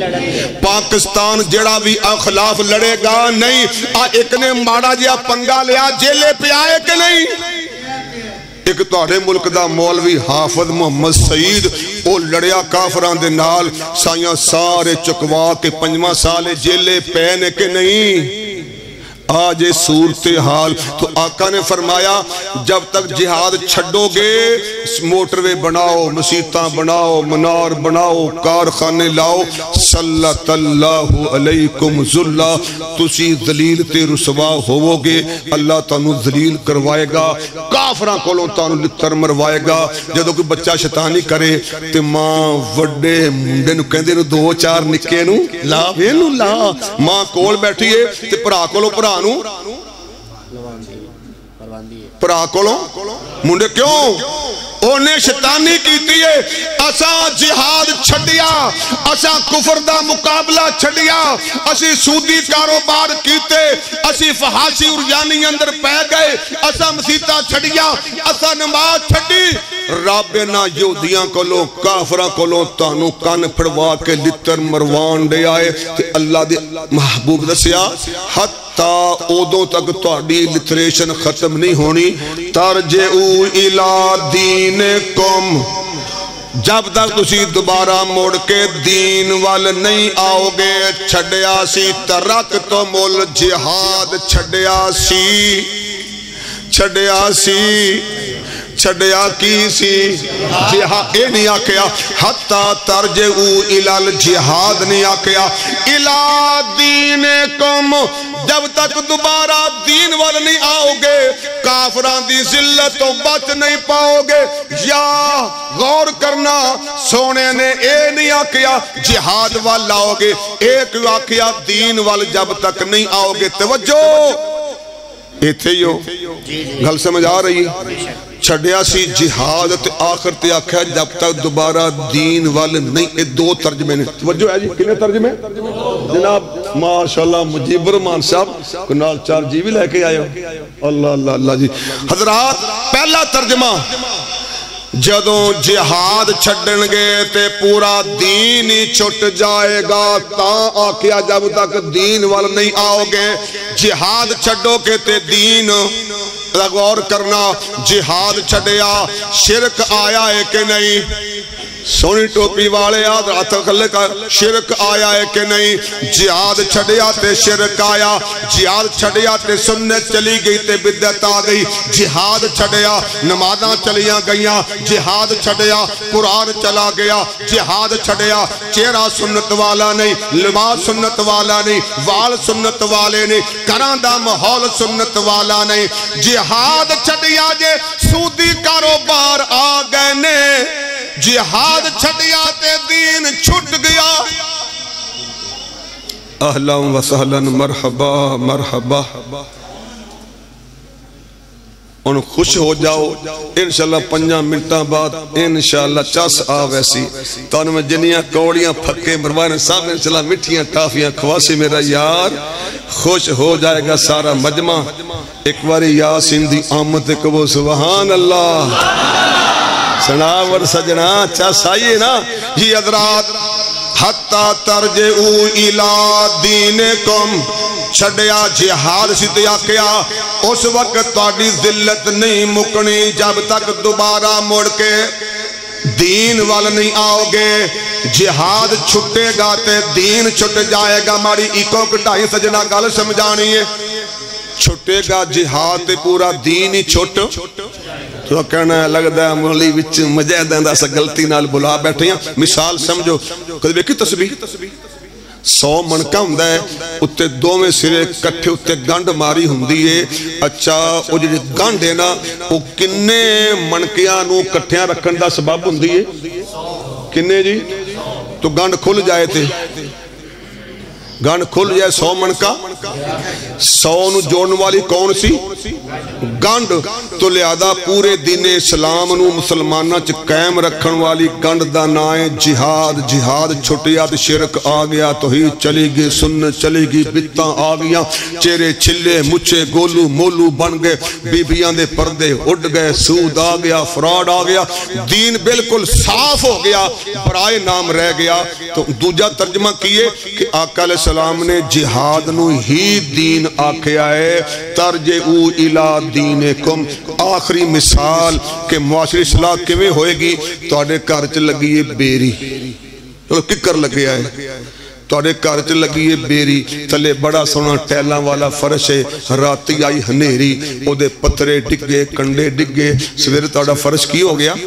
پاکستان جڑا بھی خلاف لڑے گا نہیں، ایک نے ماڑا جیا پنگا لیا جیلے پہ آئے کہ نہیں؟ ایک توڑے ملک دا مولوی حافظ محمد سعید او لڑیا کافران دے نال، سائیاں سارے چکوا کے 5 سال جیلے پہنے کے نہیں۔ آج صورتحال تو آقا نے فرمایا جب تک جہاد چھڑو گے موٹروے بناؤ، مسیتاں بناؤ، منار بناؤ، کارخانے لاؤ، صلت اللہ علیکم ذلہ، تسی ذلیل تے رسوا ہوو گے، اللہ تانو ذلیل کروائے گا، کافران کولوں تانو لتر مروائے گا۔ جدو کوئی بچہ شیطانی کرے تے ماں وڈے منڈے نو کہندے نو 2-4 نکے نو لا وینو لا، ماں کول بیٹھیے تے پرا کولوں پرا پرا کولوں منڈے کیوں؟ انہیں شیطانی کیتی ہے، اسا جہاد چھڑیا، اسا کفر دا مقابلہ چھڑیا، اسی سودی کاروبار کیتے، اسی فحاشی اریانی اندر پہ گئے، اسا مسیطہ چھڑیا، اسا نماز چھڑی، رابینا یہودیاں کولوں کافرہ کولوں تانو کان پھڑوا کے لتر مروان دے آئے، تے اللہ دے محبوب دسیا حتی اودوں تک تہاڈی لٹریشن ختم نہیں ہونی، ترجعو الی دینکم، جب تک تسی دوبارہ موڑ کے دین وال نہیں آؤ گے، چھڑیا سی ترکتم الجہاد، چھڑیا کی سی جہاد، اے نہیں آکیا حتی ترجعو الی الجہاد، نہیں آکیا الی دینکم، جب تک دوبارہ دین وال نہیں آؤ گے کافران دی ذلت تو بچ نہیں پاؤ گے۔ یا غور کرنا سونے نے اے نہیں آکیا جہاد وال لاؤ گے، ایک آکیا دین وال جب تک نہیں آؤ گے۔ توجہ اے تھے یو گل سمجھ آ رہی چھڑیا سی جہاد تے آخر تے آکھا جب تک دوبارہ دین وال نہیں، اے 2 ترجمے نے۔ توجہ ہے جی کنے ترجمے؟ جناب ماشاءاللہ مجیب الرحمان صاحب کنال 4 جی بھی لے کے آئے ہو، اللہ اللہ اللہ جی۔ حضرات پہلا ترجمہ جدوں جہاد چھڑن گے تے پورا دین ہی چھٹ جائے گا. تاں آکھیا جب تک دین وال نہیں آؤ گے جہاد چھڑو کے تے دین. غور کرنا جہاد چھڑیا شرک آیا ہے کہ نہیں؟ سونی ٹوپی والے ہاتھ کھلے کا شرک آیا ہے کہ نہیں؟ جہاد چھڑیا تے شرک آیا. جہاد چھڑیا تے سنت چلی گئی تے بدعت آ گئی. جہاد چھڑیا نمازاں چلیاں گئیاں. جہاد چھڑیا قرآن چلا گیا. جہاد چھڑیا چہرہ سنت والا نہیں, لباس سنت والا نہیں, وال سنت والے نہیں, گھراں دا ماحول سنت والا نہیں. جہاد چھڑیا جے سودی کاروبار آ گئے نے. جہاد چھڑیا تے دین چھٹ گیا. اہلا و سہلا مرحبا مرحبا. ان خوش ہو جاؤ انشاءاللہ 5 منٹاں بعد انشاءاللہ چس آ ویسی تو میں جنیاں کوڑیاں پھکے مروان صاحب انشاءاللہ مٹھیاں ٹافیاں کھواسی میرا یار خوش ہو جائے گا سارا مجمع. ایک باری یاسین دی آمد کبو سبحان اللہ سناور سجنا چس آئیے نا. یہ حضرات حتی ترجعو الی دینکم چھڑیا جہاد سیدھیا کیا. اس وقت تاڑی ذلت نہیں مکنی جب تک دوبارہ مڑ کے دین وال نہیں آؤ گے. جہاد چھٹے گا تے دین چھٹ جائے گا. ماری ایکو کٹائی سجنا گل سمجھانی ہے. چھٹے گا جہاد تے پورا دین ہی چھٹ. تو کہنا ہے لگتا ہے مولی وچ مجاہدیں دا سا غلطی نال بلا بیٹھے ہیں. مثال سمجھو کدھے بیکی تسبیح 100 منکا ہوندہ ہے اتے دو میں سرے کٹھے اتے گنڈ ماری ہوندی ہے. اچھا وہ جو گنڈ ہے نا وہ کنے منکیاں نو کٹھیاں رکھن دا سبب ہوندی ہے کنے جی تو گنڈ کھل جائے تھے. گنڈ کھل جائے 100 منکا 100 نو جوڑن والی کون سی گنڈ. تو لہذا پورے دین اسلام نو مسلمانہ چ قائم رکھن والی گنڈ دا نائیں جہاد. جہاد چھٹیا تے شرک آ گیا توحید چلی گئی سنت چلی گئی بدعتاں آ گیا. چہرے چھلے مچھے گولو مولو بن گئے. بیبیاں دے پردے اڑ گئے. سود آ گیا فراڈ آ گیا. دین بالکل صاف ہو گیا برائے نام رہ گیا. تو دوجا ترجمہ کیے کہ آقا علیہ السلام نے جہاد نو ہی دین آکھیا ہے. ترجعو الی دینکم. آخری مثال کہ معاشری اصلاح کیویں ہوئے گی. تواڈے گھر چ لگی ہے بیری چلو ککر لگیا ہے. تواڈے گھر چ لگی ہے بیری تھلے بڑا سونا ٹیلاں والا فرش ہے. راتی آئی ہنیری او دے پتھرے ڈگے کنڈے ڈگے. سویرے تواڈا فرش کی ہو گیا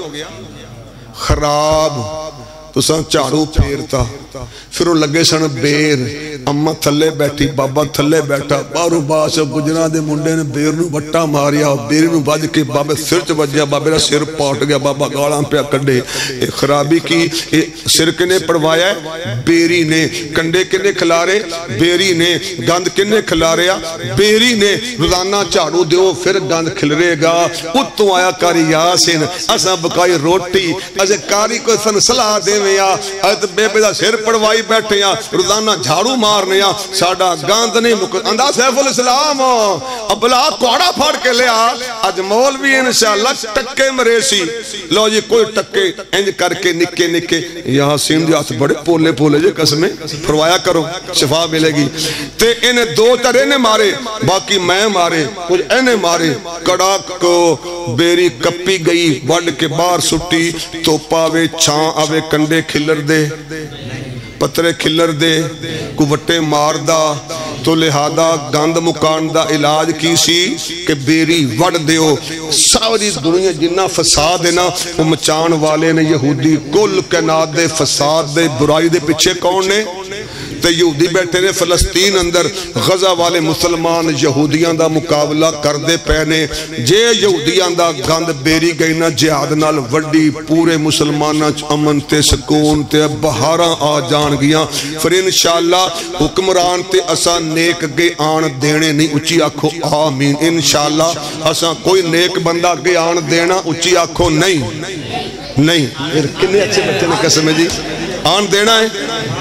خراب. تو سن چاڑو پھیرتا پھر وہ لگے سن بیر. اممہ تھلے بیٹھی بابا تھلے بیٹھا. بارو باس گجران دے منڈے نے بیر نو بٹا ماریا. بیر نو بج کے بابے سر چ بجیا. بابے را سر پاٹ گیا. بابا گالاں پہ کڈے. خرابی کی سر کنے پڑوایا ہے بیری نے. کنڈے کنے کھلارے بیری نے. گند کنے کھلاریا بیری نے. روزانہ چاڑو دیو پھر گند کھلرے گا. اتوں آیا کاری یاسین اساں بکائی روٹی اسے کاری کو سن صلاح دے بے بے دا سر پڑوائی بیٹھے ہیں روزانہ جھاڑو مارنے ہیں. ساڑا گاند نہیں مکت اندھا سیف الاسلام ابلا کوڑا پھاڑ کے لیا. آج مولوی انشاءاللہ ٹکے مریسی. لو جی کوئی ٹکے انج کر کے نکے نکے. یہاں سین دی آت بڑے پولے پولے جے قسمیں فروایا کرو شفا ملے گی. تے انہیں 2 ترے نے مارے باقی میں مارے کچھ انہیں مارے. کڑاک کو بیری کپی گئی وڈ کے بار سٹی. تو پاوے چھان آوے کنڈے کھلر دے پترے کھلر دے کو وٹے مار دا. تو لہذا گند مکان دا علاج کی سی کہ بیری وڑ دیو. ساری دنیا جنہ فساد ہے نا وہ مچان والے نے یہودی. کل کائنات دے فساد دے برائی دے پیچھے کون نے تے یہودی بیٹھے نے فلسطین اندر. غزہ والے مسلمان یہودیاں دا مقابلہ کر دے پہنے. جے یہودیاں دا گند بیری گئی نا جہاد نال وڈی پورے مسلمانہ امن تے سکون تے بہاراں آ جان گیاں. پھر انشاءاللہ حکمران تے اساں نیک گے آن دینے نہیں. اچھی آکھو آمین. انشاءاللہ اساں کوئی نیک بندہ گے آن دینا. اچھی آکھو نہیں نہیں. کنے اچھے بچے نے قسم ہے جی آن دینا ہے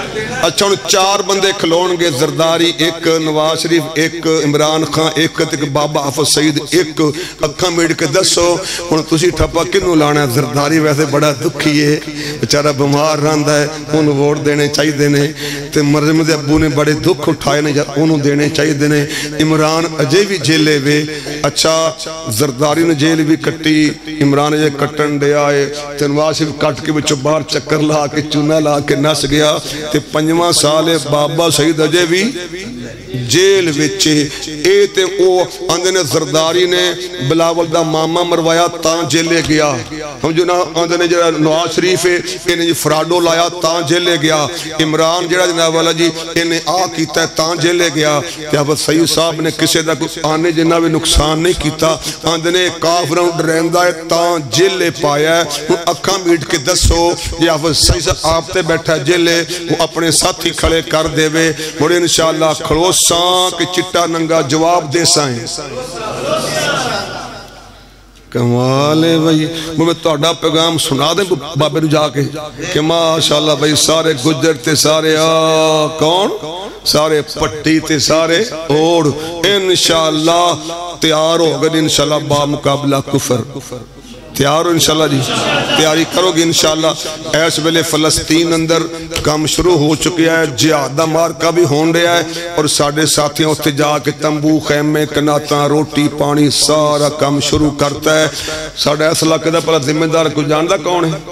اچھا ہوں 4 بندے کھلون گے، زرداری ایک، نواز شریف ایک، عمران خان ایک، بابا حافظ سعید ایک، اکھاں میڈ کے دسو ہن تسی ٹھپا کنوں لانا ہے؟ زرداری ویسے بڑا دکھی ہے، بیچارہ بیمار رہندا ہے، انہوں ووٹ دینے چاہیے دینے، تے مرزم دے ابو نے بڑے دکھ اٹھائے نے، انہوں دینے چاہیے دینے۔ عمران اجے بھی جیلے وے، اچھا زرداری نے جیل بھی کٹی، عمران اجے کٹن دے آئے، تے نواز شریف کٹ کے بچوں باہر چکر لا کے چونا لا کے نس گیا، تے 5واں سال بابا سعید اجے بھی جیل وچے۔ اے تے او اندے نے زرداری نے بلاول دا ماما مروایا تاں جیلے گیا، ہم جو نا اندے نے جڑا نواز شریف ہے انہیں جی فراڈو لایا تاں جیلے گیا، عمران جڑا جناب والا جی انہیں کیتا ہے تاں جیلے گیا، تے حافظ سعید صاحب نے کسے دا آنے جنہ بھی نقصان نہیں کیتا، اندے نے کافروں ڈریندا ہے تاں جیلے پایا ہے۔ وہ اکھاں میٹ کے دسو یہ حافظ سعید صاحب آپ تے بیٹھا جیلے، وہ اپنے ساتھی کھڑے کر دے وے، بڑے انشاءاللہ کھڑو ساں کہ چٹا ننگا جواب دے سائیں۔ کمال ہے بھئی، میں توڑا پیغام سنا دیں بابے نو جا کے کہ ماشاءاللہ بھئی سارے گجر تے سارے کون سارے پٹی تے سارے اوڑ انشاءاللہ تیار ہو گئے انشاءاللہ با مقابلہ کفر۔ تیار ہو انشاءاللہ جی، تیاری کرو گی انشاءاللہ۔ ایس ویلے فلسطین اندر کام شروع ہو چکے ہیں، جہادہ مارکہ بھی ہون رہا ہے، اور ساڑھے ساتھیوں ہوتے جا کے تنبو خیمے کناتاں روٹی پانی سارا کام شروع کرتا ہے۔ ساڑھے ایسا لکھتا پہلا ذمہ دار کو جاندہ کون ہے؟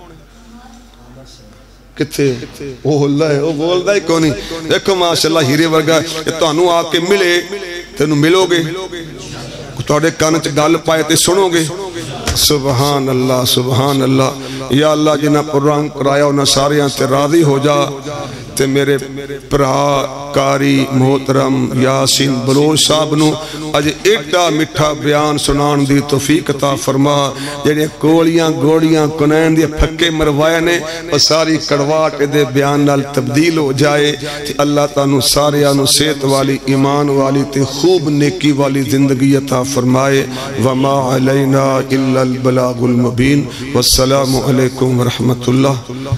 کتے وہ اللہ ہے، وہ بولدہ ہی کونی۔ دیکھو ماشاءاللہ ہیرے ورگا یہ تو انہوں آکے ملے تینوں ملو گے، توڑے کانچ گال پائے تے سنو گے۔ سبحان اللہ سبحان اللہ، یا اللہ جنہ پرام کرایا انہا ساریاں تے راضی ہو جا، تے میرے پرا کاری محترم یاسین بلوچ صاحب نو اج ایڈا مٹھا بیان سنان دی توفیق عطا فرما، جنہیں کولیاں گوڑیاں کنین دی پھکے مروائے نے اور ساری کڑواٹ دے بیان نال تبدیل ہو جائے، تے اللہ تانو سارے آنو صحت والی ایمان والی تے خوب نیکی والی زندگی عطا فرمائے۔ وما علینا الا البلاغ المبین، والسلام علیکم ورحمت اللہ۔